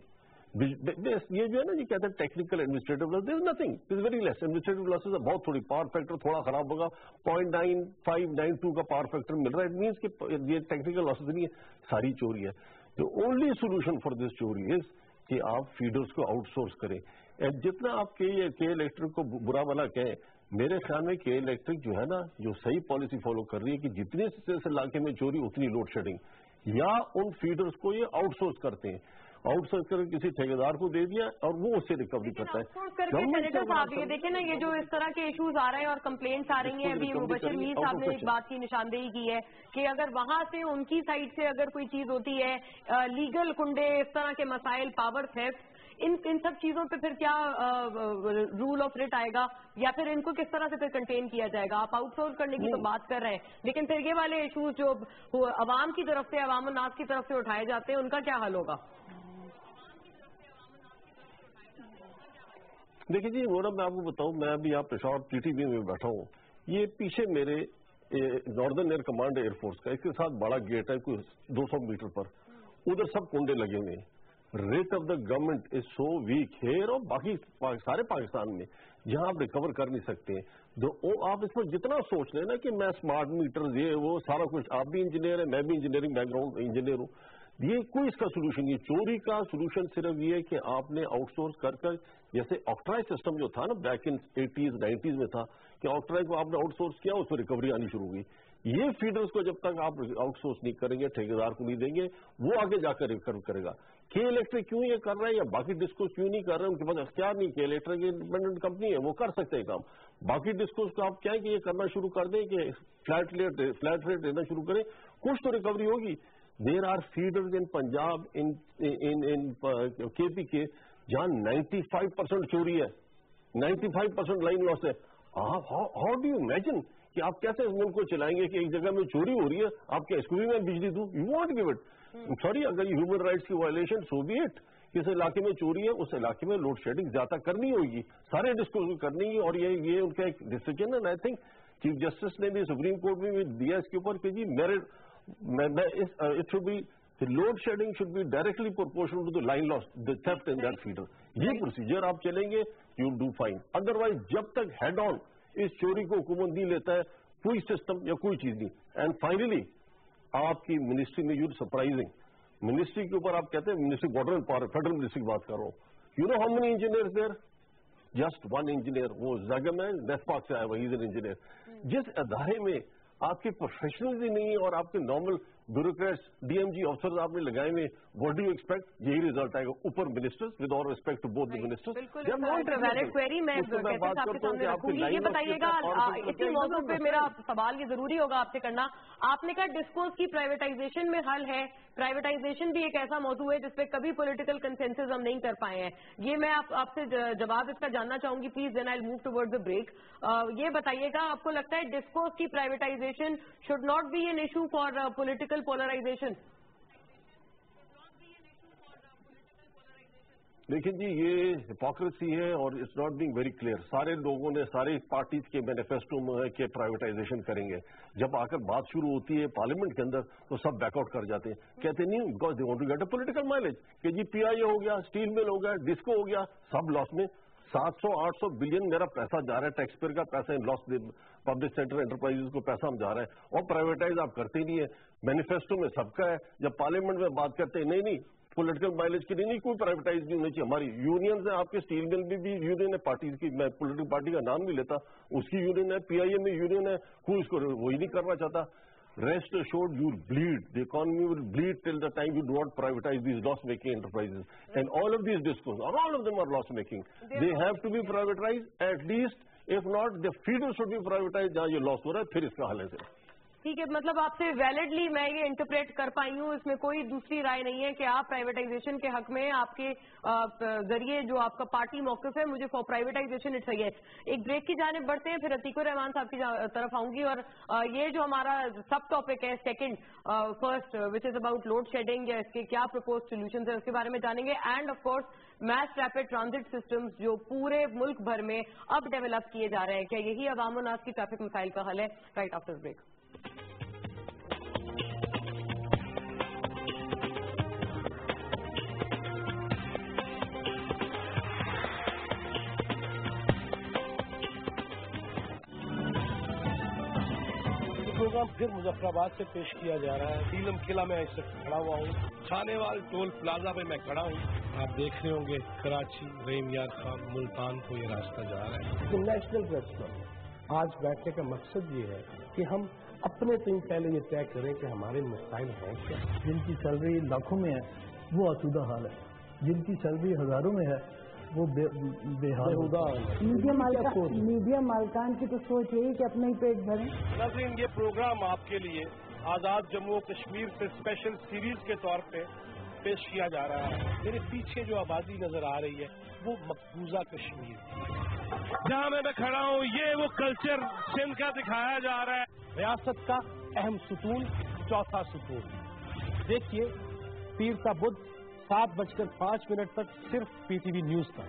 Speaker 4: یہ جو ہے نا یہ کہتے ہیں technical administrative loss, there is nothing, there is very less. Administrative losses بہت تھوڑی, پاور فیکٹر تھوڑا خراب ہوگا, point nine five nine two کا پاور فیکٹر مل رہا ہے. اٹ مینس کہ یہ ٹیکنیکل لاسز نہیں ہے, ساری چوری ہے. تو اونلی سولوشن فار دس چوری از کہ آپ فیڈرز کو آؤٹ سورس کریں. جتنا آپ کے کے الیکٹرک کو برا بلا کہیں, میرے خیال میں کے الیکٹرک جو ہے نا جو صحیح پالیسی فالو کر رہی ہے کہ جتنے سے علاقے میں چوری اتنی لوڈ شیڈنگ, یا ان فیڈرز کو یہ آؤٹ سورس کرتے ہیں, آؤٹ سورس کر کسی ٹھیکیدار کو دے دیا اور وہ اس سے ریکوری کرتا ہے.
Speaker 1: سینیٹر صاحب یہ دیکھیں نا یہ جو اس طرح کے ایشوز آ رہے ہیں اور کمپلینٹس آ رہی ہیں, ابھی مبشر میر صاحب نے ایک بات کی نشاندہی کی ہے کہ اگر وہاں سے ان کی سائڈ سے اگر کوئی چیز ہوتی ہے, لیگل کنڈے, اس طرح کے مسائل, پاور تھیفٹ, ان ان سب چیزوں پہ پھر کیا رول آف ریٹ آئے گا, یا پھر ان کو کس طرح سے پھر کنٹین کیا جائے گا؟ آپ آؤٹ سورس کرنے کی تو بات کر رہے ہیں, لیکن پھر یہ والے ایشوز جو عوام کی طرف سے, عوام الناس کی طرف سے اٹھائے جاتے ہیں, ان کا کیا حل ہوگا؟
Speaker 4: دیکھیے جی وہ میں آپ کو بتاؤں, میں ابھی آپ پشاور ٹی ٹی بی میں بیٹھا ہوں, یہ پیچھے میرے northern air command air force کا, اس کے ساتھ بڑا گیٹ ہے کوئی دو سو میٹر پر, ادھر سب کنڈے لگے ہوئے ہیں. Writ of the government is so weak here اور باقی سارے پاکستان میں جہاں آپ ریکور کر نہیں سکتے ہیں. آپ اس پر جتنا سوچ لیں نا کہ میں اسمارٹ میٹر یہ وہ سارا کچھ, آپ بھی انجینئر ہیں, میں بھی انجینئرنگ بیک گراؤنڈ انجینئر ہوں, یہ کوئی اس کا سولوشن نہیں. چوری کا سولوشن صرف یہ ہے کہ آپ نے آؤٹ سورس کر کر, جیسے آکٹرائی سسٹم جو تھا نا بیک ان ایٹیز نائنٹیز میں تھا کہ آکٹرائی کو آپ نے آؤٹ سورس کیا, اس میں ریکوری آنی شروع ہوئی. یہ فیڈرز کو جب تک آپ آؤٹ سورس نہیں کریں گے, ٹھیکیدار کو نہیں دیں گے, وہ آگے جا کر ریکور کرے گا. کے الیکٹرک کیوں یہ کر رہا ہے یا باقی ڈسکوز کیوں نہیں کر رہے ہیں, ان کے پاس اختیار نہیں. کے الیکٹرک انڈیپینڈنٹ کمپنی ہے, وہ کر سکتے ہیں کام. باقی ڈسکوز کو آپ کیا ہے کہ یہ کرنا شروع کر دیں کہ فلیٹ ریٹ فلیٹ ریٹ دینا شروع کریں, کچھ تو ریکوری ہوگی. There are feeders in Punjab, in K P K, جہاں نائنٹی فائیو پرسینٹ چوری ہے, ninety five percent line loss ہے. ہاؤ ڈو یو امیجن کہ آپ کیسے اس ملک کو چلائیں گے کہ ایک جگہ میں چوری ہو رہی ہے, آپ کے اس کو بھی میں بجلی دوں؟ You want give it. Sorry, اگر یہ ہیومن رائٹس کی وائلیشن, سو بی اٹ. کس علاقے میں چوری ہے اس علاقے میں لوڈ شیڈنگ زیادہ کرنی ہوگی, سارے ڈسکوز کرنی ہے, اور یہ یہ ان کا ایک ڈیسیجن ہے. آئی تھنک چیف جسٹس نے بھی سپریم کورٹ میں بھی دیا اس کے اوپر کہ جی merit it should be load shedding should be directly proportional to the line loss, the theft in that feeder. یہ پروسیجر آپ چلیں گے, یو ڈو فائن. ادروائز جب تک ہیڈ آن اس چوری کو حکومت نہیں لیتا ہے, کوئی سسٹم یا کوئی چیز نہیں. اینڈ فائنلی آپ کی منسٹری میں, یو سرپرائزنگ, منسٹری کے اوپر آپ کہتے ہیں ministry water and power, federal ministry کی بات کر رہا ہوں. You know how many engineer there? Just one engineer, وہ زگم ہے نیسپاک سے آیا ہوا, ہی از این انجینئر. جس ادارے میں آپ کے پروفیشنلز ہی نہیں ہے اور آپ کے normal bureaucrats D M G افسر آپ نے لگائے ہوئے. What do you expect? یہی ریزلٹ آئے گا اوپر ministers with all respect to both the ministers.
Speaker 1: اسی موضوع پہ میرا سوال یہ ضروری ہوگا آپ سے کرنا. آپ نے کہا ڈسکوز کی پرائیویٹائزیشن میں حل ہے. پرائیویٹائزیشن بھی ایک ایسا موضوع ہے جس پہ کبھی پولیٹیکل کنسنسس ہم نہیں کر پائے ہیں. یہ میں آپ سے جواب اس کا جاننا چاہوں گی please, then I move toward the break. یہ بتائیے گا آپ کو لگتا ہے ڈسکوز کی privatisation should not be an issue for political polarisation?
Speaker 4: لیکن جی یہ ہپوکریسی ہے اور it's not being very clear. سارے لوگوں نے ساری پارٹیز کے مینیفیسٹو میں ہے کہ پرائیویٹائزیشن کریں گے. جب آ کر بات شروع ہوتی ہے پارلیمنٹ کے اندر تو سب بیک آؤٹ کر جاتے ہیں, کہتے نہیں because they want to get a political mileage کہ جی پی آئی اے ہو گیا, اسٹیل مل ہو گیا, ڈسکو ہو گیا, سب لاس میں. سات سو آٹھ سو بلین میرا پیسہ جا رہا ہے, ٹیکس پیئر کا پیسہ لاس, پبلک سیکٹر انٹرپرائز کو پیسہ ہم جا رہا ہے, اور پرائیویٹائز آپ کرتے نہیں ہے. مینیفیسٹو میں سب کا ہے, جب پارلیمنٹ میں بات کرتے ہیں نہیں نہیں پولیٹیکل مائلیج کے لیے نہیں, کوئی پرائیویٹائز نہیں ہونی چاہیے. ہماری یونینز ہیں, آپ کے اسٹیل مل میں بھی یونین ہے پارٹیز کی, میں پولیٹیکل پارٹی کا نام نہیں لیتا, اس کی یونین ہے, پی آئی اے میں یونین ہے, کوئی اس کو وہی نہیں کرنا چاہتا. Rest assured, you will bleed. The economy will bleed till the time you do not privatize these loss-making enterprises. And all of these discos, or all of them are loss-making. They have to be privatized at least. If not, the feeder should be privatized. جہاں یہ loss ہو رہا ہے پھر اس کا حل ہے.
Speaker 1: ٹھیک ہے, مطلب آپ سے ویلڈلی میں یہ انٹرپریٹ کر پائی ہوں, اس میں کوئی دوسری رائے نہیں ہے کہ آپ پرائیویٹائزیشن کے حق میں آپ کے ذریعے جو آپ کا پارٹی موقف ہے, مجھے for privatisation it's a yes. ایک بریک کی جانب بڑھتے ہیں, پھر عتیق الرحمان صاحب کی طرف آؤں گی, اور یہ جو ہمارا سب ٹاپک ہے second first which is about load shedding, یا اس کے کیا پرپوز سولوشنز ہیں اس کے بارے میں جانیں گے. And of course mass rapid transit systems جو پورے ملک بھر میں اب ڈیولپ کیے جا رہے ہیں, کیا یہی عوام الناس کی ٹریفک مسائل کا حل ہے؟ Right after break.
Speaker 5: پروگرام پھر مظفر آباد سے پیش کیا جا رہا ہے. نیلم قلعہ میں اس وقت کھڑا ہوا ہوں, چھانے وال ٹول پلازا پہ میں کھڑا ہوں. آپ دیکھ رہے ہوں گے کراچی, رحیم یار خان, ملتان کو یہ راستہ جا رہا ہے. نیشنل پریس کلب آج بیٹھنے کا مقصد یہ ہے کہ ہم اپنے تئیں پہلے یہ طے کریں کہ ہمارے مسائل ہیں کیا.
Speaker 6: جن کی سیلری لاکھوں میں ہے وہ آسودہ حال ہے, جن کی سیلری ہزاروں میں ہے وہ بے حال.
Speaker 7: میڈیا مالکان کی تو سوچ یہی کہ اپنے ہی پیٹ بھریں.
Speaker 5: ناظرین, یہ پروگرام آپ کے لیے آزاد جموں کشمیر سے اسپیشل سیریز کے طور پہ پیش کیا جا رہا ہے. میرے پیچھے جو آبادی نظر آ رہی ہے وہ مقبوضہ کشمیر جہاں میں میں کھڑا ہوں, یہ وہ کلچر سندھ کا دکھایا جا رہا ہے. ریاست کا اہم ستون, چوتھا ستون. دیکھیے پیر کا بدھ سات بج کر پانچ منٹ تک صرف پی ٹی وی نیوز پر.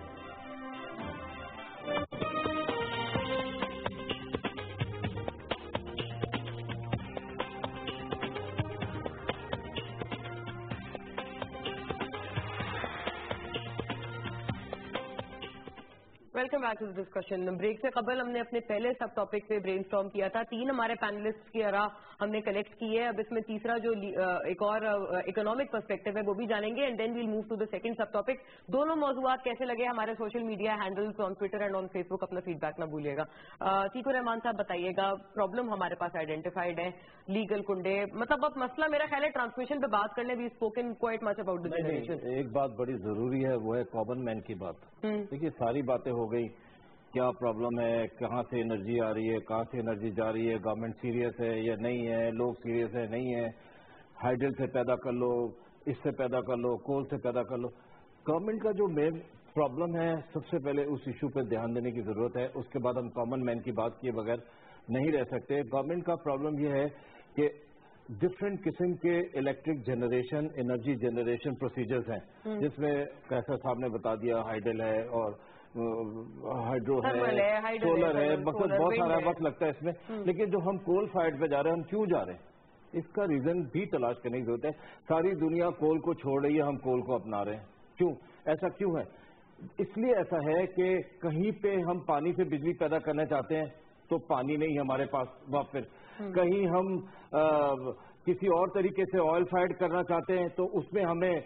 Speaker 1: Welcome back to discussion. Break سے قبل ہم نے اپنے پہلے سب ٹاپک پہ برین اسٹارم کیا تھا. تین ہمارے پینلسٹ کی آراء ہم نے کلیکٹ کی ہے. اب اس میں تیسرا جو ایک اور اکنامک پرسپیکٹو ہے وہ بھی جانیں گے, and then we'll move to the second subtopic. دونوں موضوعات کیسے لگے ہمارے social media handles on Twitter and on Facebook, اپنا فیڈ بیک نہ بھولیے گا. عتیق الرحمان صاحب بتائیے گا, پرابلم ہمارے پاس آئیڈینٹیفائڈ ہے, لیگل کنڈے, مطلب اب مسئلہ میرا خیال ہے ٹرانسمیشن پہ بات کرنے بھی spoken quite much about the generation.
Speaker 8: ایک بات بڑی ضروری ہے, وہ ہے کامن مین کی بات. دیکھیے ساری باتیں ہو گئی, کیا پرابلم ہے, کہاں سے انرجی آ رہی ہے, کہاں سے انرجی جا رہی ہے, گورنمنٹ سیریس ہے یا نہیں ہے, لوگ سیریس ہے نہیں ہے, ہائیڈل سے پیدا کر لو, اس سے پیدا کر لو, کول سے پیدا کر لو. گورنمنٹ کا جو مین پرابلم ہے سب سے پہلے اس ایشو پہ دھیان دینے کی ضرورت ہے. اس کے بعد ہم کامن مین کی بات کیے بغیر نہیں رہ سکتے. گورنمنٹ کا پرابلم یہ ہے کہ ڈفرینٹ قسم کے electric generation, energy generation procedures ہیں, جس میں کیسا صاحب نے بتا دیا ہائیڈل ہے اور ہائیڈرو ہے, سولر ہے, مقصد بہت سارا وقت لگتا ہے اس میں. لیکن جو ہم کول فائر پہ جا رہے ہیں, ہم کیوں جا رہے ہیں, اس کا ریزن بھی تلاش کرنے کی ضرورت ہے. ساری دنیا کول کو چھوڑ رہی ہے, ہم کول کو اپنا رہے ہیں, کیوں, ایسا کیوں ہے؟ اس لیے ایسا ہے کہ کہیں پہ ہم پانی سے بجلی پیدا کرنا چاہتے ہیں تو پانی نہیں ہمارے پاس واپس, کہیں ہم کسی اور طریقے سے آئل فائر کرنا چاہتے ہیں تو اس میں ہمیں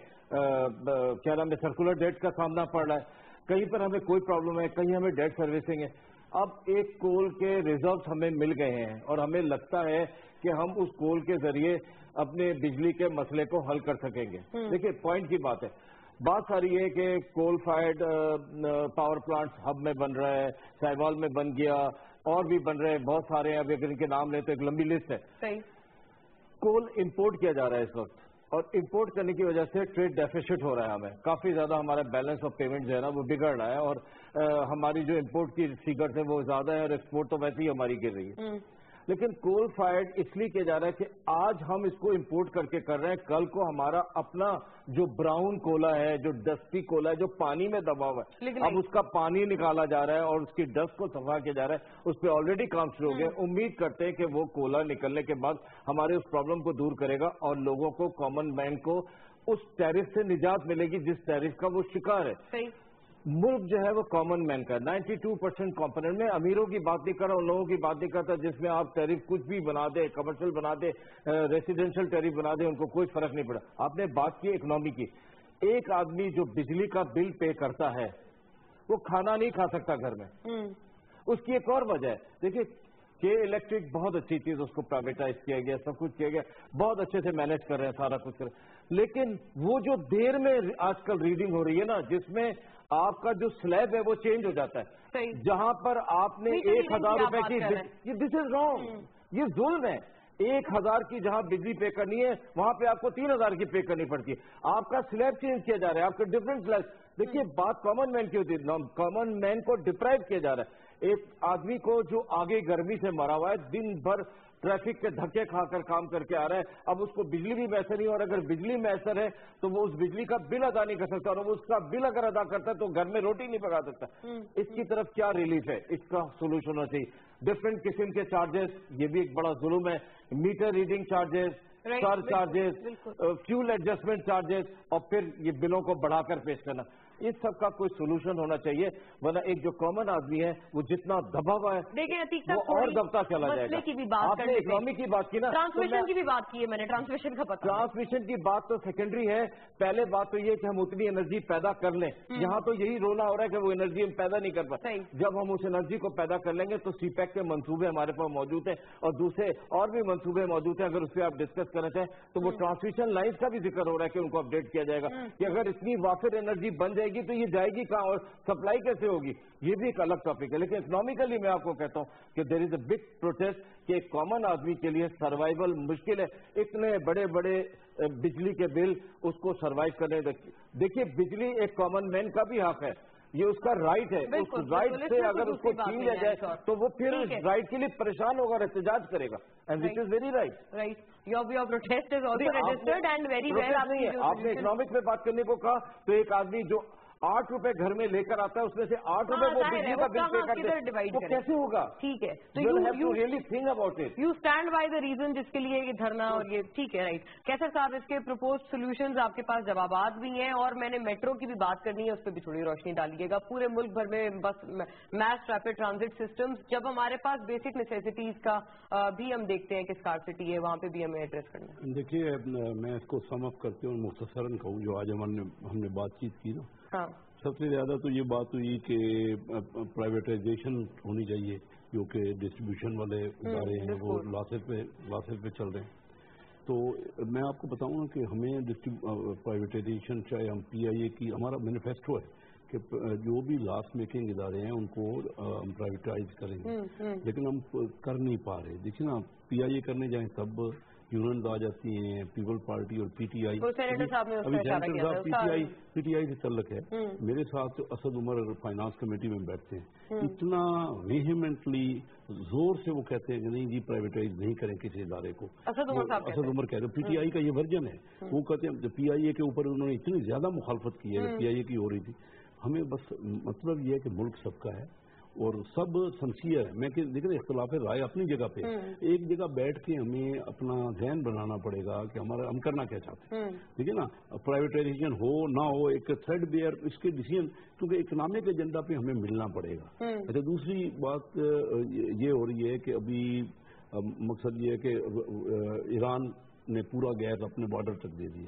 Speaker 8: کیا نام ہے سرکولر ڈیٹ کا سامنا پڑ رہا ہے, کہیں پر ہمیں کوئی پرابلم ہے, کہیں ہمیں ڈیٹ سروسنگ ہے. اب ایک کول کے ریزروز ہمیں مل گئے ہیں اور ہمیں لگتا ہے کہ ہم اس کول کے ذریعے اپنے بجلی کے مسئلے کو حل کر سکیں گے. دیکھیے پوائنٹ کی بات ہے, بات ساری ہے کہ coal fired power plants Hub میں بن رہا ہے, سائیوال میں بن گیا, اور بھی بن رہے ہیں بہت سارے ہیں. اب اگر ان کے نام لیں تو ایک لمبی لسٹ ہے. کول امپورٹ کیا جا رہا ہے اس وقت, اور امپورٹ کرنے کی وجہ سے ٹریڈ ڈیفیسٹ ہو رہا ہے. ہمیں کافی زیادہ ہمارا بیلنس آف پیمنٹ جو ہے نا وہ بگڑ رہا ہے, اور ہماری جو امپورٹ کی فیگرز ہیں وہ زیادہ ہے اور ایکسپورٹ تو ویسے ہی ہماری گر رہی ہے. لیکن کول فائرڈ اس لیے کیا جا رہا ہے کہ آج ہم اس کو امپورٹ کر کے کر رہے ہیں, کل کو ہمارا اپنا جو براؤن کولا ہے, جو ڈسٹی کولا ہے, جو پانی میں دبا ہوا ہے, اب اس کا پانی نکالا جا رہا ہے اور اس کی ڈسٹ کو صفا کیا جا رہا ہے. اس پہ آلریڈی کام شروع ہو گیا. امید کرتے ہیں کہ وہ کولا نکلنے کے بعد ہمارے اس پرابلم کو دور کرے گا اور لوگوں کو, کامن مین کو اس ٹیرف سے نجات ملے گی جس ٹیرف کا وہ شکار ہے. ملک جو ہے وہ کامن مین کا نائنٹی ٹو پرسینٹ کمپوننٹ میں. امیروں کی بات نہیں کر رہا, ان لوگوں کی بات نہیں کرتا جس میں آپ ٹیرف کچھ بھی بنا دے, کمرشل بنا دے, ریسیڈینشل ٹیرف بنا دے, ان کو کوئی فرق نہیں پڑا. آپ نے بات کی اکنامی کی. ایک آدمی جو بجلی کا بل پے کرتا ہے وہ کھانا نہیں کھا سکتا گھر میں. اس کی ایک اور وجہ ہے, دیکھیے کہ الیکٹرک بہت اچھی چیز, اس کو پرائیویٹائز کیا گیا, سب کچھ کیا گیا, بہت اچھے سے مینج کر رہے ہیں, سارا کچھ کر رہے ہیں. لیکن وہ جو دیر میں آج کل ریڈنگ ہو رہی ہے نا, جس میں آپ کا جو سلیب ہے وہ چینج ہو جاتا ہے, جہاں پر آپ نے ایک ہزار روپے کی, دس از رانگ, یہ ظلم ہے. ایک ہزار کی جہاں بجلی پے کرنی ہے وہاں پہ آپ کو تین ہزار کی پے کرنی پڑتی ہے. آپ کا سلیب چینج کیا جا رہا ہے, آپ کا ڈفرنٹ سلیب. دیکھیے بات کامن مین کی ہوتی ہے, کامن مین کو ڈپرائیو کیا جا رہا ہے. ایک آدمی کو جو آگے گرمی سے مرا ہوا ہے, دن بھر ٹریفک کے دھکے کھا کر کام کر کے آ رہا ہے, اب اس کو بجلی بھی میسر نہیں, اور اگر بجلی میسر ہے تو وہ اس بجلی کا بل ادا نہیں کر سکتا, اور وہ اس کا بل اگر ادا کرتا ہے تو گھر میں روٹی نہیں پکا سکتا. اس کی طرف کیا ریلیف ہے, اس کا سولوشن ہونا چاہیے. ڈفرینٹ قسم کے چارجز, یہ بھی ایک بڑا ظلم ہے. Meter reading charges, surcharges, fuel adjustment charges, اور پھر یہ بلوں کو بڑھا کر پیش کرنا. اس سب کا کوئی سولوشن ہونا چاہیے, ورنہ ایک جو کامن آدمی ہے وہ جتنا دبا ہوا ہے وہ اور دبتا چلا جائے گا. آپ نے اکنامی کی بات کی نا,
Speaker 1: ٹرانسمیشن کی بھی بات کی ہے میں نے, ٹرانسمیشن کا پتہ.
Speaker 8: ٹرانسمیشن کی بات تو سیکنڈری ہے. پہلے بات تو یہ کہ ہم اتنی انرجی پیدا کر لیں. یہاں تو یہی رونا ہو رہا ہے کہ وہ انرجی ہم پیدا نہیں کر پاتے. جب ہم اس انرجی کو پیدا کر لیں گے تو سی پیک کے منصوبے ہمارے پاس موجود ہیں, اور دوسرے اور بھی منصوبے موجود ہیں. اگر اس پہ آپ ڈسکس کرنا چاہیں تو وہ ٹرانسمیشن لائنز کا بھی ذکر ہو رہا ہے کہ ان کو اپڈیٹ کیا جائے گا, کہ اگر اتنی وافر انرجی بن جائے گی تو یہ جائے گی کہاں اور سپلائی کیسے ہوگی. یہ بھی ایک الگ ٹاپک ہے. لیکن اکنامیکلی میں آپ کو کہتا ہوں کہ دیر از اے بگ پروٹیسٹ, کہ ایک کامن آدمی کے لیے سروائیول مشکل ہے. اتنے بڑے بڑے بجلی کے بل اس کو سروائیو کرنے. دیکھیے بجلی ایک کامن مین کا بھی حق ہے, یہ اس کا رائٹ ہے. اس رائٹ سے اگر اس کو چھین لیا جائے تو وہ پھر اس رائٹ کے لیے پریشان ہوگا اور احتجاج کرے گا. And which is very right. آپ نے اکنامک میں بات کرنے کو کہا تو ایک آدمی جو آٹھ روپے گھر میں لے کر آتا ہے اس میں سے آٹھ روپے وہ بجلی کا بل پے کرتے ہیں, وہ کیسے ہوگا؟
Speaker 1: ٹھیک ہے,
Speaker 8: really think about it.
Speaker 1: You stand by the reason جس کے لیے یہ دھرنا اور یہ ٹھیک ہے, رائٹ. کیسر صاحب, اس کے پرپوز سولوشنز آپ کے پاس جوابات بھی ہیں, اور میں نے میٹرو کی بھی بات کرنی ہے, اس پہ بھی تھوڑی روشنی ڈالیے گا. پورے ملک بھر میں بس میس ریپڈ ٹرانزٹ سسٹمز, جب ہمارے پاس بیسک نیسیسٹیز کا بھی ہم دیکھتے ہیں کہ اسکارسٹی ہے, وہاں پہ بھی ہمیں ایڈریس کرنا ہے.
Speaker 2: دیکھیے میں اس کو سم اپ کرتے ہوں مختصراً کہوں, جو آج ہم نے بات چیت کی نا, سب سے زیادہ تو یہ بات ہوئی کہ پرائیویٹائزیشن ہونی چاہیے, جو کہ ڈسٹریبیوشن والے ادارے ہیں وہ لاسز پہ لاسز پہ چل رہے ہیں. تو میں آپ کو بتاؤں کہ ہمیں پرائیویٹائزیشن, چاہے ہم پی آئی اے کی, ہمارا مینیفیسٹو ہے کہ جو بھی لاس میکنگ ادارے ہیں ان کو ہم پرائیویٹائز کریں گے, لیکن ہم کر نہیں پا رہے. دیکھیے نا, پی آئی اے کرنے جائیں تب یونینز آ جاتی ہیں, پیپل پارٹی اور پی ٹی آئی. ابھی سینیٹر صاحب پی ٹی آئی پی ٹی آئی سے تعلق ہے, میرے ساتھ اسد عمر فائنانس کمیٹی میں بیٹھتے ہیں, اتنا ویہیمنٹلی زور سے وہ کہتے ہیں کہ نہیں جی پرائیویٹائز نہیں کریں کسی ادارے کو. اسد عمر کہتے ہیں, پی ٹی آئی کا یہ ورژن ہے. وہ کہتے ہیں پی آئی اے کے اوپر انہوں نے اتنی زیادہ مخالفت کی ہے, پی آئی اے کی ہو رہی تھی. ہمیں بس مطلب یہ ہے کہ ملک سب کا ہے اور سب سنسیئر ہے. میں کہ دیکھیں اختلاف رائے اپنی جگہ پہ, ایک جگہ بیٹھ کے ہمیں اپنا ذہن بنانا پڑے گا کہ ہمارا ہم کرنا کیا چاہتے ہیں. ٹھیک ہے نا, پرائیویٹائزیشن ہو نہ ہو, ایک تھریڈ بیئر اس کے ڈیسیژن, کیونکہ اکنامک ایجنڈا پہ ہمیں ملنا پڑے گا. اچھا, دوسری بات یہ ہو رہی ہے کہ ابھی مقصد یہ ہے کہ ایران نے پورا گیس اپنے بارڈر تک دے دیا.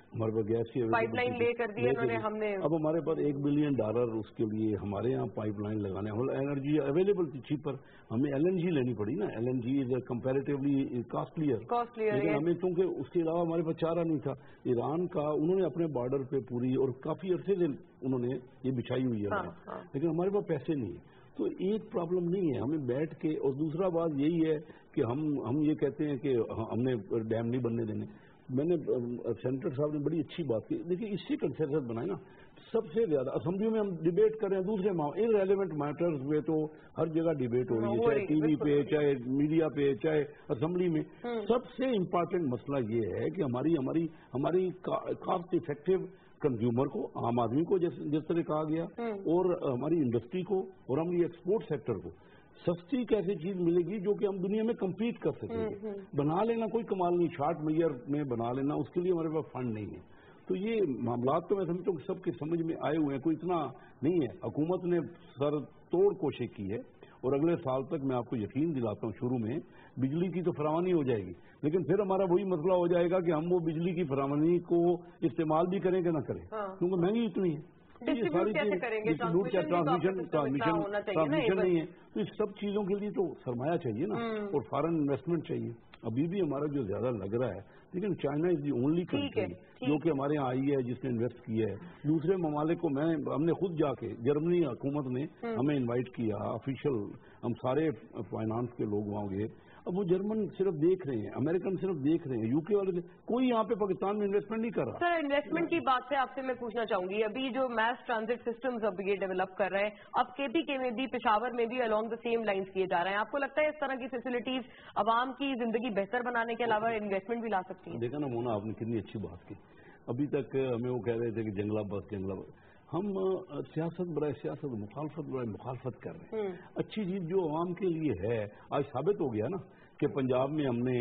Speaker 2: ہمارے پاس گیس کی
Speaker 1: پائپ لائن لے کر دی انہوں نے. ہم نے
Speaker 2: اب ہمارے پاس ایک بلین ڈالر اس کے لیے ہمارے یہاں پائپ لائن لگانے ہیں. انرجی اویلیبل تھی چیپر, ہمیں ایل این جی لینی پڑی نا. L N G is comparatively costlier, لیکن ہمیں چونکہ اس کے علاوہ ہمارے پاس چارہ نہیں تھا. ایران کا انہوں نے اپنے بارڈر پہ پوری اور کافی عرصے سے انہوں نے یہ بچھائی ہوئی ہے, لیکن ہمارے پاس پیسے نہیں ہیں. تو ایک پرابلم نہیں ہے, ہمیں بیٹھ کے. اور دوسرا بات یہی ہے کہ ہم ہم یہ کہتے ہیں کہ ہم نے ڈیم نہیں بننے دینے. میں نے سینیٹر صاحب نے بڑی اچھی بات کی. دیکھیے اس سے کنسنسس بنائے نا. سب سے زیادہ اسمبلیوں میں ہم ڈیبیٹ کر رہے ہیں دوسرے ان ریلیونٹ میٹرز پہ, تو ہر جگہ ڈیبیٹ ہو رہی ہے, چاہے ٹی وی پہ, چاہے میڈیا پہ, چاہے اسمبلی میں. سب سے امپارٹینٹ مسئلہ یہ ہے کہ ہماری ہماری ہماری کاسٹ افیکٹو کنزیومر کو, عام آدمی کو جس جس طرح کہا گیا, اور ہماری انڈسٹری کو اور ہماری ایکسپورٹ سیکٹر کو سستی کیسی چیز ملے گی جو کہ ہم دنیا میں کمپیٹ کر سکیں گے. بنا لینا کوئی کمال نہیں, شارٹ میئر میں بنا لینا, اس کے لیے ہمارے پاس فنڈ نہیں ہے. تو یہ معاملات تو میں سمجھتا ہوں کہ سب کے سمجھ میں آئے ہوئے ہیں, کوئی اتنا نہیں ہے. حکومت نے سر توڑ کوشش کی ہے, اور اگلے سال تک میں آپ کو یقین دلاتا ہوں شروع میں بجلی کی تو فراوانی ہو جائے گی, لیکن پھر ہمارا وہی مسئلہ ہو جائے گا کہ ہم وہ بجلی کی فراوانی کو استعمال بھی کریں کہ نہ کریں, کیونکہ مہنگی اتنی ہے. یہ ساری ٹرانسمیشن ٹرانسمیشن نہیں ہے. تو اس سب چیزوں کے لیے تو سرمایہ چاہیے نا, اور فارن انویسٹمنٹ چاہیے. ابھی بھی ہمارا جو زیادہ لگ رہا ہے, لیکن China is the only country جو کہ ہمارے یہاں آئی ہے, جس نے انویسٹ کیا ہے. دوسرے ممالک کو میں ہم نے خود جا کے, جرمنی حکومت نے ہمیں انوائٹ کیا آفیشیل, ہم سارے فائنانس کے لوگ وہاں گئے. اب وہ جرمن صرف دیکھ رہے ہیں, امریکن صرف دیکھ رہے ہیں, یو کے والے کوئی یہاں پہ پاکستان میں انویسٹمنٹ نہیں کر رہا.
Speaker 1: سر انویسٹمنٹ کی بات سے آپ سے میں پوچھنا چاہوں گی, ابھی جو میس ٹرانزٹ سسٹمز اب یہ ڈیولپ کر رہے ہیں, اب کے پی کے میں بھی, پشاور میں بھی الانگ دا سیم لائنز کیے جا رہے ہیں. آپ کو لگتا ہے اس طرح کی فیسلٹیز عوام کی زندگی بہتر بنانے کے علاوہ انویسٹمنٹ بھی لا سکتی ہیں؟
Speaker 2: دیکھا نا مونا, آپ نے کتنی اچھی بات کی. ابھی تک ہمیں وہ کہہ رہے تھے کہ جنگلہ بس جنگلہ بس. ہم سیاست برائے سیاست, مخالفت برائے مخالفت کر رہے ہیں. اچھی چیز جو عوام کے لیے ہے, آج ثابت ہو گیا نا کہ پنجاب میں ہم نے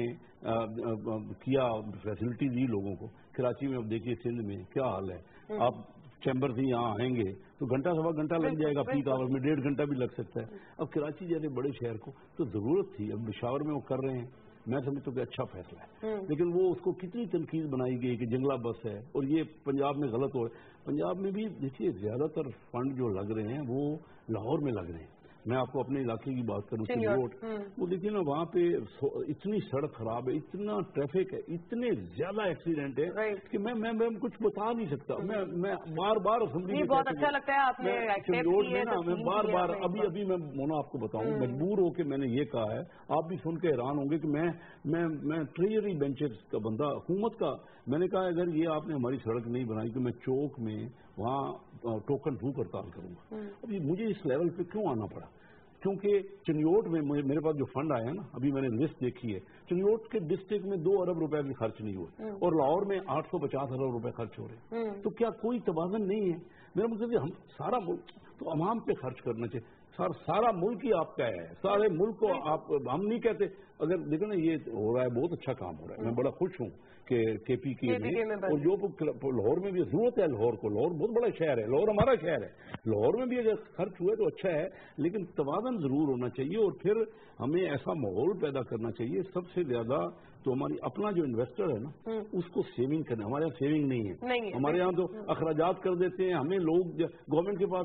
Speaker 2: کیا, فیسلٹی دی لوگوں کو. کراچی میں اب دیکھیے, سندھ میں کیا حال ہے. آپ چیمبر سے یہاں آئیں گے تو گھنٹہ سوا گھنٹہ لگ جائے گا, پیک آور میں ڈیڑھ گھنٹہ بھی لگ سکتا ہے. اب کراچی جیسے بڑے شہر کو تو ضرورت تھی, اب پشاور میں وہ کر رہے ہیں. میں سمجھتا ہوں کہ اچھا فیصلہ ہے, لیکن وہ اس کو کتنی تنقید بنائی گئی کہ جنگلہ بس ہے, اور یہ پنجاب میں غلط ہو رہا ہے. پنجاب میں بھی دیکھیے زیادہ تر فنڈ جو لگ رہے ہیں وہ لاہور میں لگ رہے ہیں. میں آپ کو اپنے علاقے کی بات کروں, چنیوٹ, وہ دیکھیے نا وہاں پہ اتنی سڑک خراب ہے, اتنا ٹریفک ہے, اتنے زیادہ ایکسیڈنٹ ہے کہ میں میں میں کچھ بتا نہیں سکتا. میں میں بار بار اسمبلی میں
Speaker 1: بہت اچھا لگتا ہے آپ نے
Speaker 2: چنیوٹ میں نا, میں بار بار ابھی ابھی میں مونا آپ کو بتاؤں, مجبور ہو کے میں نے یہ کہا ہے, آپ بھی سن کے حیران ہوں گے کہ میں میں میں ٹریجری بینچز کا بندہ, حکومت کا. میں نے کہا اگر یہ آپ نے ہماری سڑک نہیں بنائی تو میں چوک میں وہاں ٹوکن بھوک ہڑتال کروں گا. ابھی مجھے اس لیول پہ کیوں آنا پڑا؟ کیونکہ چنیوٹ میں میرے پاس جو فنڈ آیا نا, ابھی میں نے لسٹ دیکھی ہے, چنیوٹ کے ڈسٹرکٹ میں دو ارب روپے بھی خرچ نہیں ہوئے, اور لاہور میں آٹھ سو پچاس ارب روپے خرچ ہو رہے ہیں. تو کیا کوئی توازن نہیں ہے؟ میرا مطلب ہم سارا ملک تو عوام پہ خرچ کرنا چاہیے. سر سارا ملک ہی آپ کا ہے, سارے ملک کو آپ, ہم نہیں کہتے. اگر دیکھو نا یہ ہو رہا ہے, بہت اچھا کام ہو رہا ہے, میں بڑا خوش ہوں کہ کے پی کے میں, اور جو لاہور میں بھی ضرورت ہے لاہور کو, لاہور بہت بڑا شہر ہے, لاہور ہمارا شہر ہے, لاہور میں بھی اگر خرچ ہوئے تو اچھا ہے, لیکن توازن ضرور ہونا چاہیے. اور پھر ہمیں ایسا ماحول پیدا کرنا چاہیے. سب سے زیادہ تو ہماری اپنا جو انویسٹر ہے نا, اس کو سیونگ کرنا. ہمارے یہاں سیونگ نہیں ہے, ہمارے یہاں تو اخراجات کر دیتے ہیں. ہمیں لوگ گورنمنٹ کے پاس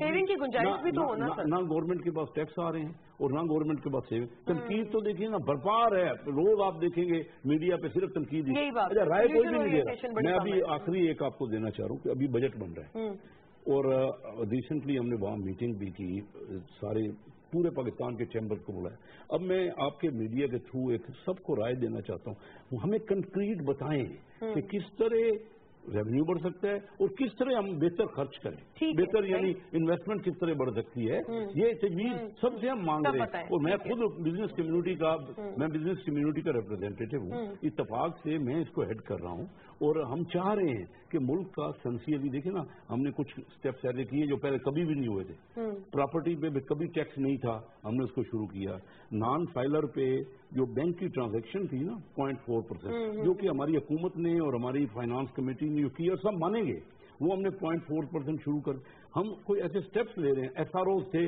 Speaker 2: نہ گورنمنٹ کے پاس ٹیکس آ رہے ہیں اور نہ گورنمنٹ کے پاس سیونگ. تنقید تو دیکھیے نا برپار ہے, روز آپ دیکھیں گے میڈیا پہ صرف تنقید ہی. اچھا رائے کوئی بھی نہیں دے رہا. میں ابھی آخری ایک آپ کو دینا چاہ رہا ہوں کہ ابھی بجٹ بن رہا ہے, اور ریسنٹلی ہم نے وہاں میٹنگ بھی کی, سارے پورے پاکستان کے چیمبر کو بلایا. اب میں آپ کے میڈیا کے تھرو ایک سب کو رائے دینا چاہتا ہوں, ہمیں کنکریٹ بتائیں کہ کس طرح ریونیو بڑھ سکتا ہے اور کس طرح ہم بہتر خرچ کریں, بہتر یعنی انویسٹمنٹ کس طرح بڑھ سکتی ہے. یہ تجویز سب سے ہم مانگ رہے ہیں, اور میں خود بزنس کمیونٹی کا میں بزنس کمیونٹی کا ریپرزینٹیٹو ہوں. اتفاق سے میں اس کو ہیڈ کر رہا ہوں, اور ہم چاہ رہے ہیں کہ ملک کا سنسی, ابھی دیکھیں نا ہم نے کچھ اسٹیپس ایسے کیے جو پہلے کبھی بھی نہیں ہوئے تھے. پراپرٹی پہ کبھی ٹیکس نہیں تھا, ہم نے اس کو شروع کیا. نان فائلر پہ جو بینک کی ٹرانزیکشن تھی نا پوائنٹ فور پرسینٹ, جو کہ ہماری حکومت نے اور ہماری فائنانس کمیٹی نے جو کیا سب مانیں گے, وہ ہم نے پوائنٹ فور پرسینٹ شروع کر. ہم کوئی ایسے اسٹیپس لے رہے ہیں. ایس آر اوز تھے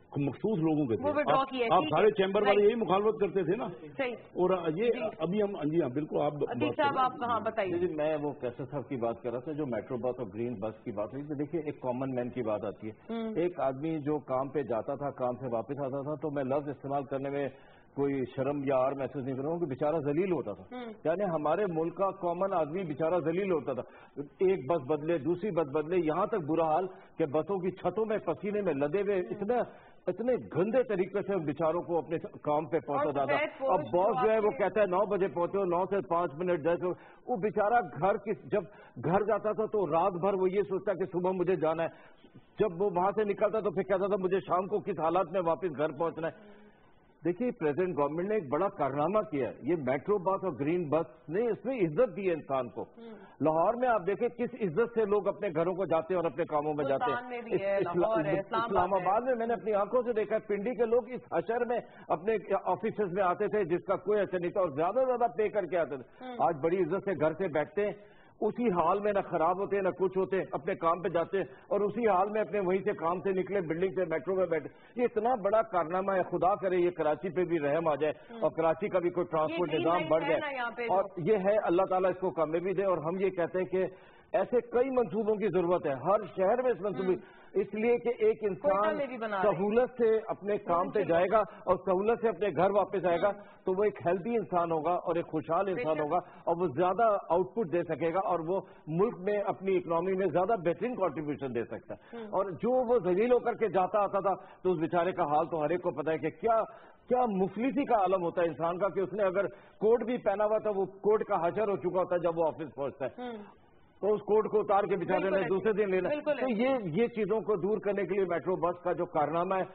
Speaker 2: مخصوص لوگوں کے
Speaker 1: وہ
Speaker 2: تھے.
Speaker 1: withdraw
Speaker 2: آپ,
Speaker 1: کیے,
Speaker 2: آپ
Speaker 1: ٹھیک
Speaker 2: سارے
Speaker 1: ہے.
Speaker 2: چیمبر والے
Speaker 1: Right.
Speaker 2: یہی مخالفت کرتے تھے نا.
Speaker 1: صحیح.
Speaker 2: اور یہ ابھی ہم جی ہاں بالکل آپ بات
Speaker 1: عتیق صاحب آپ کہاں بتائیے.
Speaker 8: جی میں وہ کیسر صاحب کی بات کر رہا تھا جو میٹرو بس اور گرین بس کی بات ہوئی. تو دیکھیے ایک کامن مین کی بات آتی ہے. ایک آدمی جو کام پہ جاتا تھا کام سے واپس آتا تھا تو میں لفظ استعمال کرنے میں کوئی شرم یا اور محسوس نہیں کروں کہ بیچارہ ذلیل ہوتا تھا. یعنی ہمارے ملک کا کامن آدمی بیچارہ ذلیل ہوتا تھا. ایک بس بدلے دوسری بس بدلے یہاں تک برا حال کہ بسوں کی چھتوں میں پسینے میں لدے ہوئے اتنا اتنے گندے طریقے سے بیچاروں کو اپنے کام پہ پہنچا جاتا. اب باس جو ہے وہ کہتا ہے نو بجے پہنچو, نو سے پانچ منٹ دس. وہ بیچارہ گھر کی جب گھر جاتا تھا تو رات بھر وہ یہ سوچتا کہ صبح مجھے جانا ہے. جب وہ وہاں سے نکلتا تو پھر کہتا تھا مجھے شام کو کس حالات میں واپس گھر پہنچنا ہے. دیکھیے پریزیڈنٹ گورنمنٹ نے ایک بڑا کارنامہ کیا ہے. یہ میٹرو بس اور گرین بس نے اس میں عزت دی ہے انسان کو. لاہور میں آپ دیکھیں کس عزت سے لوگ اپنے گھروں کو جاتے ہیں اور اپنے کاموں میں جاتے ہیں. اسلام آباد میں میں نے اپنی آنکھوں سے دیکھا پنڈی کے لوگ اس حشر میں اپنے آفیسز میں آتے تھے جس کا کوئی اثر نہیں تھا اور زیادہ زیادہ پے کر کے آتے تھے. آج بڑی عزت سے گھر سے بیٹھتے ہیں, اسی حال میں نہ خراب ہوتے نہ کچھ ہوتے, اپنے کام پہ جاتے اور اسی حال میں اپنے وہیں سے کام سے نکلے بلڈنگ سے میٹرو میں بیٹھے. یہ اتنا بڑا کارنامہ ہے. خدا کرے یہ کراچی پہ بھی رحم آ جائے اور کراچی کا بھی کوئی ٹرانسپورٹ نظام بڑھ جائے. اور یہ ہے اللہ تعالیٰ اس کو کامیابی دے. اور ہم یہ کہتے ہیں کہ ایسے کئی منصوبوں کی ضرورت ہے ہر شہر میں اس منصوبے, اس لیے کہ ایک انسان سہولت سے اپنے کام پہ جائے گا اور سہولت سے اپنے گھر واپس آئے گا تو وہ ایک ہیلدی انسان ہوگا اور ایک خوشحال انسان ہوگا اور وہ زیادہ آؤٹ پٹ دے سکے گا اور وہ ملک میں اپنی اکنامی میں زیادہ بہترین کنٹریبیوشن دے سکتا ہے. اور جو وہ ذلیل ہو کر کے جاتا آتا تھا تو اس بیچارے کا حال تو ہر ایک کو پتا ہے کہ کیا کیا مفلسی کا عالم ہوتا ہے انسان کا کہ اس نے اگر کوٹ بھی پہنا ہوا تھا وہ کوٹ کا حشر ہو چکا ہوتا ہے جب وہ آفس پہنچتا ہے تو اس کوٹ کو اتار کے بچارے نے دوسرے دن لینا. تو یہ یہ چیزوں کو دور کرنے کے لیے میٹرو بس کا جو کارنامہ ہے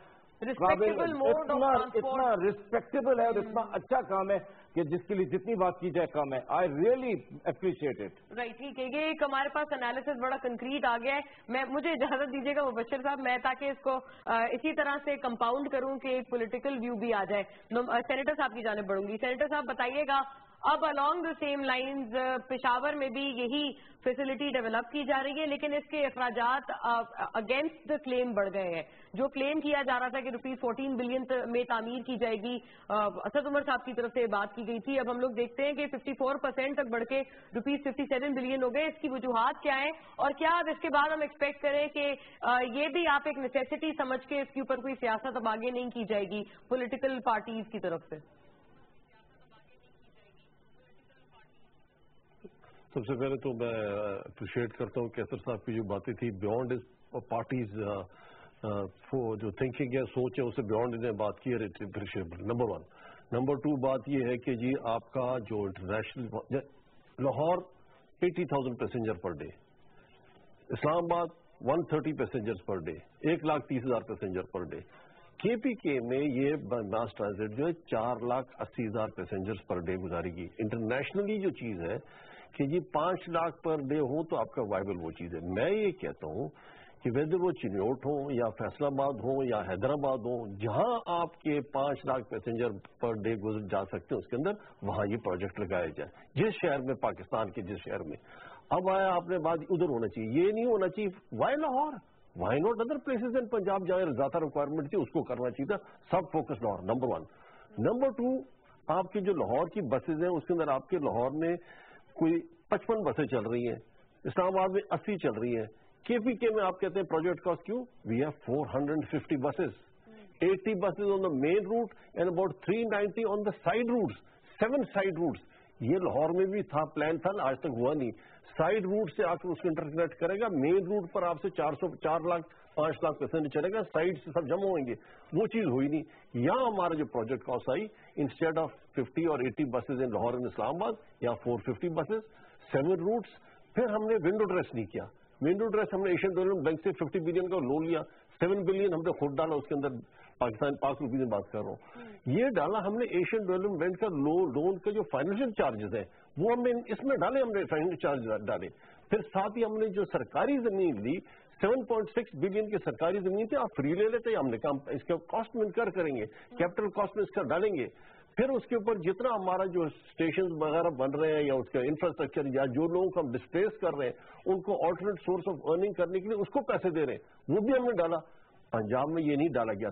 Speaker 8: اتنا اتنا ریسپیکٹیبل ہے اور اتنا اچھا کام ہے کہ جس کے لیے جتنی بات کی جائے کم ہے. I really appreciate it.
Speaker 1: Right ٹھیک ہے. یہ ایک ہمارے پاس انالیسس بڑا کنکریٹ آ گیا ہے. میں مجھے اجازت دیجیے گا مبشر صاحب میں تاکہ اس کو اسی طرح سے کمپاؤنڈ کروں کہ ایک پولیٹیکل ویو بھی آ جائے. سینیٹر صاحب کی جانب بڑھوں گی. سینیٹر صاحب بتائیے گا اب along the same lines Peshawar میں بھی یہی فیسلٹی ڈیولپ کی جا رہی ہے لیکن اس کے اخراجات اگینسٹ دا کلیم بڑھ گئے ہیں. جو کلیم کیا جا رہا تھا کہ روپیز فورٹین بلین میں تعمیر کی جائے گی, اسد عمر صاحب کی طرف سے بات کی گئی تھی, اب ہم لوگ دیکھتے ہیں کہ ففٹی فور پرسینٹ تک بڑھ کے روپیز ففٹی سیون بلین ہو گئے. اس کی وجوہات کیا ہیں اور کیا اب اس کے بعد ہم ایکسپیکٹ کریں کہ یہ بھی آپ ایک نیسیسٹی سمجھ کے اس کے اوپر کوئی سیاست اب آگے نہیں کی جائے گی پولیٹیکل پارٹیز کی طرف سے؟
Speaker 4: سب سے پہلے تو میں اپریشیٹ کرتا ہوں کیسر صاحب کی جو باتیں تھی بیونڈ پارٹیز جو تھنکنگ ہے سوچ ہے اسے بیونڈ انہیں بات کی ہے appreciable. Number one. Number two بات یہ ہے کہ جی آپ کا جو international Lahore eighty thousand passenger per day, Islamabad one thirty passenger per day, ایک لاکھ تیس ہزار پیسنجر پر ڈے. کے پی کے میں یہ ماس ٹرانزٹ جو ہے چار لاکھ اسی ہزار پیسنجر پر ڈے گزارے گی. انٹرنیشنلی جو چیز ہے کہ جی پانچ لاکھ پر ڈے ہو تو آپ کا وائبل وہ چیز ہے. میں یہ کہتا ہوں کہ ویدر وہ چنوٹ ہوں یا فیصل آباد ہوں یا حیدرآباد ہوں جہاں آپ کے پانچ لاکھ پیسنجر پر ڈے گزر جا سکتے ہیں اس کے اندر وہاں یہ پروجیکٹ لگایا جائے جس شہر میں پاکستان کے جس شہر میں. اب آیا آپ نے بات ادھر ہونا چاہیے, یہ نہیں ہونا چاہیے why Lahore, why not other places in Punjab جہاں زیادہ ریکوائرمنٹ تھی اس کو کرنا چاہیے تھا. سب focus Lahore number one. Number two آپ کی جو لاہور کی بسز ہیں اس کے اندر آپ کے لاہور میں کوئی پچپن بسیں چل رہی ہیں, اسلام آباد میں اسی چل رہی ہیں. کے پی کے میں آپ کہتے ہیں پروجیکٹ کاسٹ کیوں, we have four hundred fifty buses, eighty buses on the main route and about three ninety on the side routes, seven side routes. یہ لاہور میں بھی تھا پلان تھا آج تک ہوا نہیں. سائڈ روٹ سے آ کر اس کو انٹرکنیکٹ کرے گا, مین روٹ پر آپ سے چار سو چار لاکھ پانچ لاکھ پیسنجر چلے گا, سائڈ سے سب جمع ہوئیں گے. وہ چیز ہوئی نہیں. یہاں ہمارا جو project cost I instead of fifty اور eighty buses in Lahore and Islamabad یا four fifty buses, seven routes. پھر ہم نے ونڈو ڈریس نہیں کیا. ونڈو ڈریس ہم نے ایشین ڈیولپمنٹ بینک سے ففٹی بلین کا لون لیا, سیون بلین ہم نے خود ڈالا اس کے اندر, پاکستان پاک روپیز میں بات کر رہا ہوں. یہ ڈالا ہم نے ایشین ڈیولپمنٹ بینک کا لون کا جو فائنینشیل چارجز ہیں وہ ہم نے اس میں ڈالے, ہم نے فائنینشیل چارج ڈالے. پھر ساتھ ہی ہم نے جو سرکاری زمین لی سیون پوائنٹ سکس بلین کی سرکاری زمین تھی, آپ فری لے لیتے, ہم نے کام اس کا کاسٹ میں انکر کریں گے, کیپٹل کاسٹ میں اس کا ڈالیں گے. پھر اس کے اوپر جتنا ہمارا جو اسٹیشن وغیرہ بن رہے ہیں یا اس کا انفراسٹرکچر یا جو لوگوں کو ہم ڈسپلیس کر رہے ہیں ان کو آلٹرنیٹ سورس آف ارننگ کرنے کے لیے اس کو پیسے دے رہے ہیں, وہ بھی ہم نے ڈالا. پنجاب میں یہ نہیں ڈالا گیا تھا.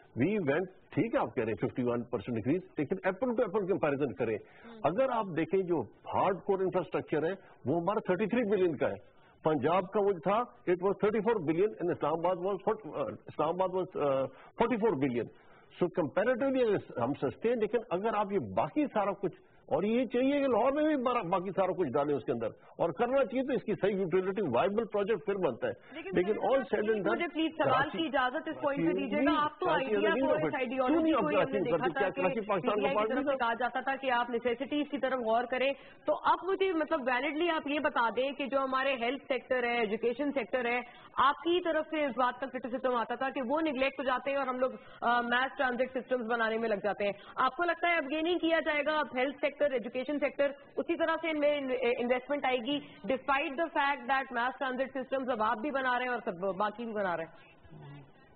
Speaker 4: वी वेंट, ठीक है आप कह रहे हैं फिफ्टी वन परसेंट इंक्रीज, लेकिन एप्पल टू एप्पल कंपैरिजन करें, अगर आप देखें जो हार्ड कोर इंफ्रास्ट्रक्चर है वो हमारा थर्टी थ्री बिलियन का है, पंजाब का वो था it was thirty four billion and Islamabad was Islamabad was forty four billion. So comparatively हम सस्ते हैं, लेकिन अगर आप ये बाकी सारा कुछ, और ये चाहिए कि लाहौर में भी बाकी सारा कुछ डालें उसके अंदर, और करना चाहिए तो इसकी सही यूटिलिटी वाइबल प्रोजेक्ट फिर बनता है। लेकिन ऑल सेड एंड डन,
Speaker 1: मुझे प्लीज सवाल की इजाजत इस पॉइंट पे दीजिएगा। आप तो आइडिया को इस आइडियोलॉजी को हमने देखा था कि पीटीआई की तरफ से कहा जाता था कि आप नेसेसिटीज की तरफ गौर करें, तो अब मुझे मतलब वैलिडली आप ये बता दें कि जो हमारे हेल्थ सेक्टर है, एजुकेशन सेक्टर है, आपकी तरफ से इस बात का क्रिटिसिज्म आता था कि वो निगलेक्ट हो जाते हैं और हम लोग मैस ट्रांजिट सिस्टम्स बनाने में लग जाते हैं। आपको लगता है अब ये नहीं किया जाएगा, अब हेल्थ सेक्टर, एजुकेशन सेक्टर उसी तरह से इनमें इन्वेस्टमेंट आएगी, despite the fact that mass transit systems अब आप भी बना रहे हैं और सब बाकी भी बना रहे हैं?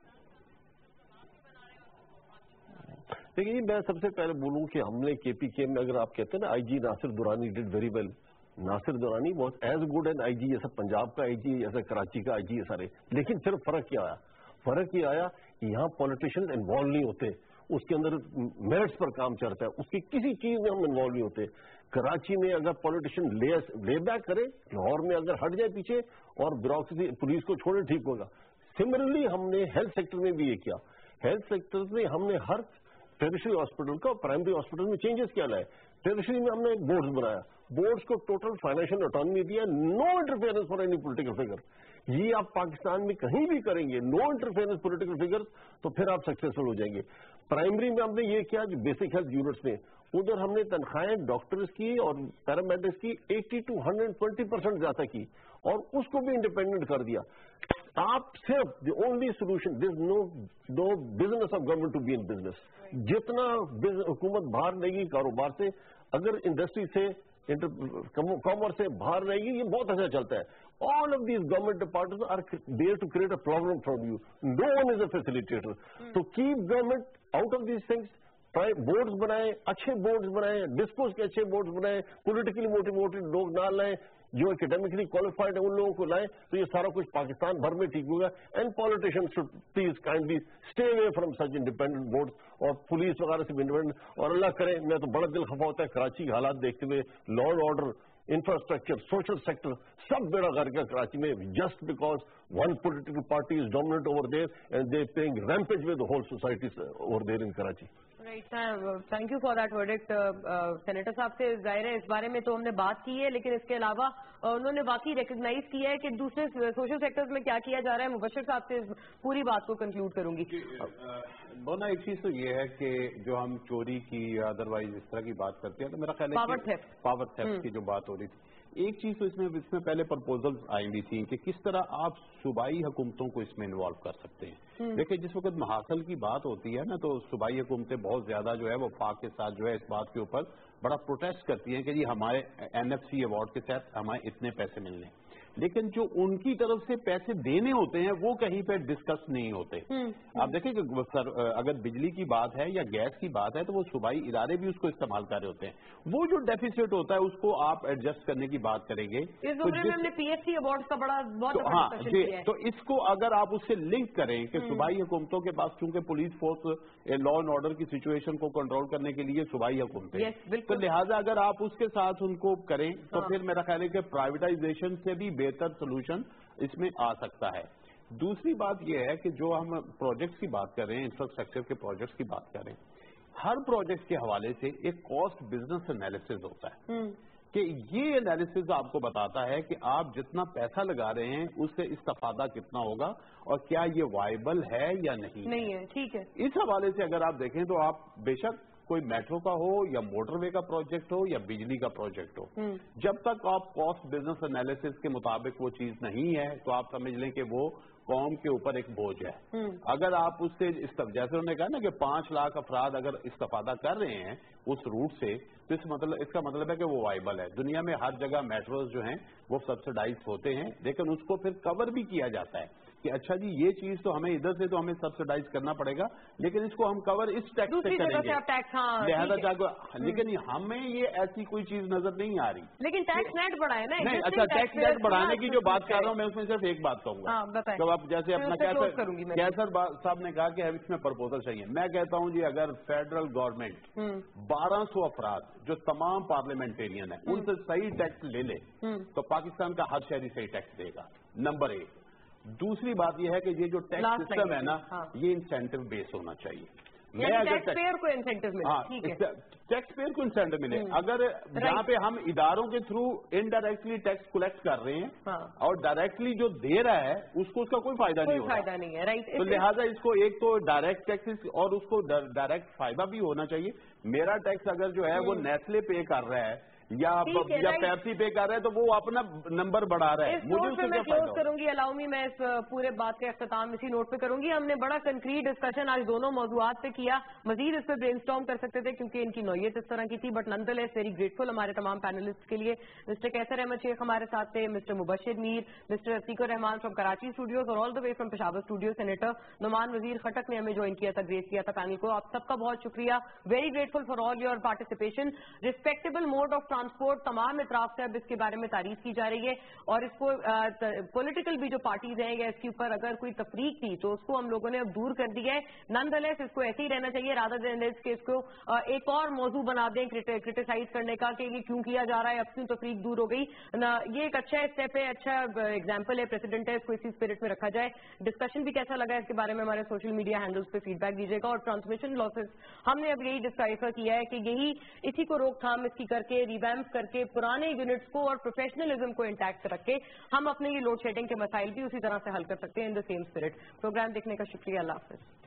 Speaker 4: देखिए, मैं सबसे पहले बोलूं कि हमने केपीके में, अगर आप कहते हैं ना IG Nasir Durrani did very well, Nasir Durrani was as good an IG जैसा पंजाब का आईजी, जैसा कराची का आईजी है सारे। लेकिन सिर्फ फर्क क्या आया, फर्क ये आया कि यहाँ पॉलिटिशियंस इन्वॉल्व नहीं होते, उसके अंदर मेरिट्स पर काम चलता है, उसकी किसी चीज में हम इन्वॉल्व नहीं होते। कराची में अगर पॉलिटिशियन ले ले बैक करे, लाहौर में अगर हट जाए पीछे और ब्यूरोक्रेसी पुलिस को छोड़े, ठीक होगा। सिमिलरली हमने हेल्थ सेक्टर में भी ये किया, हेल्थ सेक्टर में हमने हर टेरिटरी हॉस्पिटल का प्राइमरी हॉस्पिटल में चेंजेस क्या लाए। टेरिटरी में हमने बोर्ड्स बनाया, बोर्ड्स को टोटल फाइनेंशियल ऑटोनॉमी दिया, no interference for any political figure. ये आप पाकिस्तान में कहीं भी करेंगे, नो इंटरफेरेंस पॉलिटिकल फिगर्स, तो फिर आप सक्सेसफुल हो जाएंगे। प्राइमरी में हमने ये किया कि बेसिक हेल्थ यूनिट्स में उधर हमने तनख्वाहें डॉक्टर्स की और पैरामेडिक्स की अस्सी टू एक सौ बीस परसेंट ज्यादा की और उसको भी इंडिपेंडेंट कर दिया। आप सिर्फ the only solution, this no no business of government to be in business. जितना हुकूमत बाहर रहेगी कारोबार से, अगर इंडस्ट्री से, कॉमर्स से बाहर रहेगी, ये बहुत अच्छा चलता है। All of these government departments are there to create a problem from you, no one is a facilitator. तो keep government out of these things, boards बनाए, अच्छे बोर्ड्स बनाए, डिस्कोर्स के अच्छे बोर्ड्स बनाए, पॉलिटिकली मोटिवेटेड लोग ना लाए, जो एकेडमिकली क्वालिफाइड है उन लोगों को लाए, तो ये सारा कुछ पाकिस्तान भर में ठीक होगा। And politicians should please kindly stay away from such independent boards, और पुलिस वगैरह से भी इंडिपेंडेंट। और अल्लाह करे, मैं तो बड़ा दिल खफा होता है कराची के हालात देखते हुए, law and order, infrastructure, social sector सब बेड़ा गर्क गया कराची में, just because one political party is dominant over there and they paying rampage with the whole society over there in Karachi.
Speaker 1: Right, thank you for that verdict. Senator साहब से जाहिर है इस बारे में तो हमने बात की है, लेकिन इसके अलावा उन्होंने वाकई रिकग्नाइज किया है कि दूसरे सोशल सेक्टर्स में क्या किया जा रहा है। मुबशर साहब से इस पूरी बात को कंक्लूड करूंगी।
Speaker 3: दोनों एक चीज तो ये है कि जो हम चोरी की या अदरवाइज इस तरह की बात करते हैं, तो मेरा ख्याल है
Speaker 1: पावर थेफ्ट,
Speaker 3: पावर थेफ्ट की जो बात हो रही थी, एक चीज तो इसमें इसमें पहले प्रपोजल्स आई भी थी कि किस तरह आप सूबाई हुकूमतों को इसमें इन्वॉल्व कर सकते हैं। देखिए, जिस वक्त महासल की बात होती है ना, तो सूबाई हुकूमतें बहुत ज्यादा जो है वो पाक के साथ जो है इस बात के ऊपर बड़ा प्रोटेस्ट करती हैं कि जी हमारे एनएफसी अवार्ड के तहत हमें इतने पैसे मिलने, लेकिन जो उनकी तरफ से पैसे देने होते हैं वो कहीं पे डिस्कस नहीं होते। आप देखिए कि सर, अगर बिजली की बात है या गैस की बात है तो वो सूबाई इदारे भी उसको इस्तेमाल कर रहे होते हैं। वो जो डेफिसिट होता है उसको आप एडजस्ट करने की बात करेंगे।
Speaker 1: इस तो में हमने पीएससी अवार्ड का बड़ा बहुत
Speaker 3: तो, हाँ, जी, तो इसको अगर आप उससे लिंक करें कि सूबाई हुकूमतों के पास चूंकि police force law and order की सिचुएशन को कंट्रोल करने के लिए सूबाई हुकूमतें, तो लिहाजा अगर आप उसके साथ उनको करें तो फिर मेरा ख्याल है कि प्राइवेटाइजेशन से भी बेहतर सोल्यूशन इसमें आ सकता है। दूसरी बात यह है कि जो हम प्रोजेक्ट्स की बात कर रहे हैं, इंफ्रास्ट्रक्चर के प्रोजेक्ट्स की बात कर रहे हैं, हर प्रोजेक्ट के हवाले से एक कॉस्ट बिजनेस एनालिसिस होता है कि ये एनालिसिस आपको बताता है कि आप जितना पैसा लगा रहे हैं उससे इस्तेफादा कितना होगा और क्या ये वायबल है या नहीं
Speaker 1: नहीं है। ठीक है,
Speaker 3: इस हवाले से अगर आप देखें तो आप बेशक कोई मेट्रो का हो या मोटरवे का प्रोजेक्ट हो या बिजली का प्रोजेक्ट हो, जब तक आप कॉस्ट बिजनेस एनालिसिस के मुताबिक वो चीज नहीं है तो आप समझ लें कि वो कौम के ऊपर एक बोझ है। अगर आप उससे, जैसे उन्होंने कहा ना कि पांच लाख अफराद अगर इस्तेफादा कर रहे हैं उस रूट से, तो इस मतलब इसका मतलब है कि वो वाइबल है। दुनिया में हर जगह मेट्रोज जो हैं वो सब्सिडाइज होते हैं, लेकिन उसको फिर कवर भी किया जाता है। کہ اچھا جی یہ چیز تو ہمیں ادھر سے تو ہمیں سبسڈائز کرنا پڑے گا لیکن اس کو ہم کور اس ٹیکس سے کریں گے لہذا چاہے لیکن ہمیں یہ ایسی کوئی چیز نظر نہیں آ رہی.
Speaker 1: لیکن ٹیکس نیٹ بڑھائے نا.
Speaker 3: نہیں اچھا ٹیکس نیٹ بڑھانے کی جو بات کر رہا ہوں میں اس میں صرف ایک بات کہوں گا. تو اب جیسے اپنا کیسر صاحب نے کہا کہ اس میں پرپوزل چاہیے. میں کہتا ہوں جی اگر فیڈرل گورنمنٹ بارہ سو افراد جو تمام پارلیمنٹیرین ہیں ان سے صحیح ٹیکس لے لے تو پاکستان کا ہر شہری صحیح ٹیکس دے گا. نمبر ایک. دوسری بات یہ ہے کہ یہ جو ٹیکس سسٹم ہے نا یہ انسینٹو بیس ہونا چاہیے.
Speaker 1: ٹیکس پیئر کو انسینٹو ملے.
Speaker 3: ٹیکس پیئر کو انسینٹو ملے. اگر جہاں پہ ہم اداروں کے تھرو انڈائریکٹلی ٹیکس کلیکٹ کر رہے ہیں اور ڈائریکٹلی جو دے رہا ہے اس کو اس کا کوئی فائدہ نہیں ہوگا.
Speaker 1: فائدہ نہیں ہے.
Speaker 3: تو لہٰذا اس کو ایک تو ڈائریکٹ ٹیکس اور اس کو ڈائریکٹ فائدہ بھی ہونا چاہیے. میرا ٹیکس اگر جو ہے وہ نیسلے پے کر رہا ہے یا پیپسی پے کر رہا ہے تو وہ اپنا نمبر بڑھا رہا ہے.
Speaker 1: مجھے میں کلوز کروں گی. الاؤ می میں اس پورے بات کا اختتام اسی نوٹ پہ کروں گی. ہم نے بڑا کنکریٹ ڈسکشن آج دونوں موضوعات پہ کیا. مزید اس پہ برین اسٹارم کر سکتے تھے کیونکہ ان کی نوعیت اس طرح کی تھی بٹ نن دی لیس ویری گریٹفل ہمارے تمام پینلسٹ کے لیے. مسٹر کیسر احمد شیخ ہمارے ساتھ تھے, mister Mubashir Mir, mister Atiq Rahman from Karachi studios اور آل دا way from Peshawar studio. Senator Noman وزیر خٹک نے ہمیں جوائن کیا تھا, گریس کیا تھا پینل کو. آپ سب کا بہت شکریہ. Very grateful for all your participation. Respectable mode of transport تمام اطراف سے اب اس کے بارے میں تعریف کی جا رہی ہے اور اس کو پولیٹیکل بھی جو پارٹیز ہیں یا اس کے اوپر اگر کوئی تفریق تھی تو اس کو ہم لوگوں نے اب دور کر دیا ہے. نن دی لیس اس کو ایسے ہی رہنا چاہیے رادر دین دس کہ اس کو ایک اور موضوع بنا دیں کرٹیسائز کرنے کا کہ یہ کیوں کیا جا رہا ہے, اب کیوں تفریق دور ہو گئی. یہ ایک اچھا اسٹیپ ہے, اچھا ایگزامپل ہے, پریسیڈنٹ ہے, اس کو اسی اسپرٹ میں رکھا جائے. ڈسکشن بھی کیسا لگا اس کے بارے میں ہمارے سوشل میڈیا ہینڈلز پہ فیڈ بیک دیجیے گا. اور ٹرانسمیشن لاسز ہم نے اب یہی ڈسکائفر کیا ہے کہ یہی اسی کو روک تھام اس کی کر کے ریویمپ کر کے پرانے یونٹس کو اور پروفیشنلزم کو انٹیکٹ رکھ کے ہم اپنے یہ لوڈ شیڈنگ کے مسائل بھی اسی طرح سے حل کر سکتے ہیں in the same spirit. Programme دیکھنے کا شکریہ. اللہ حافظ.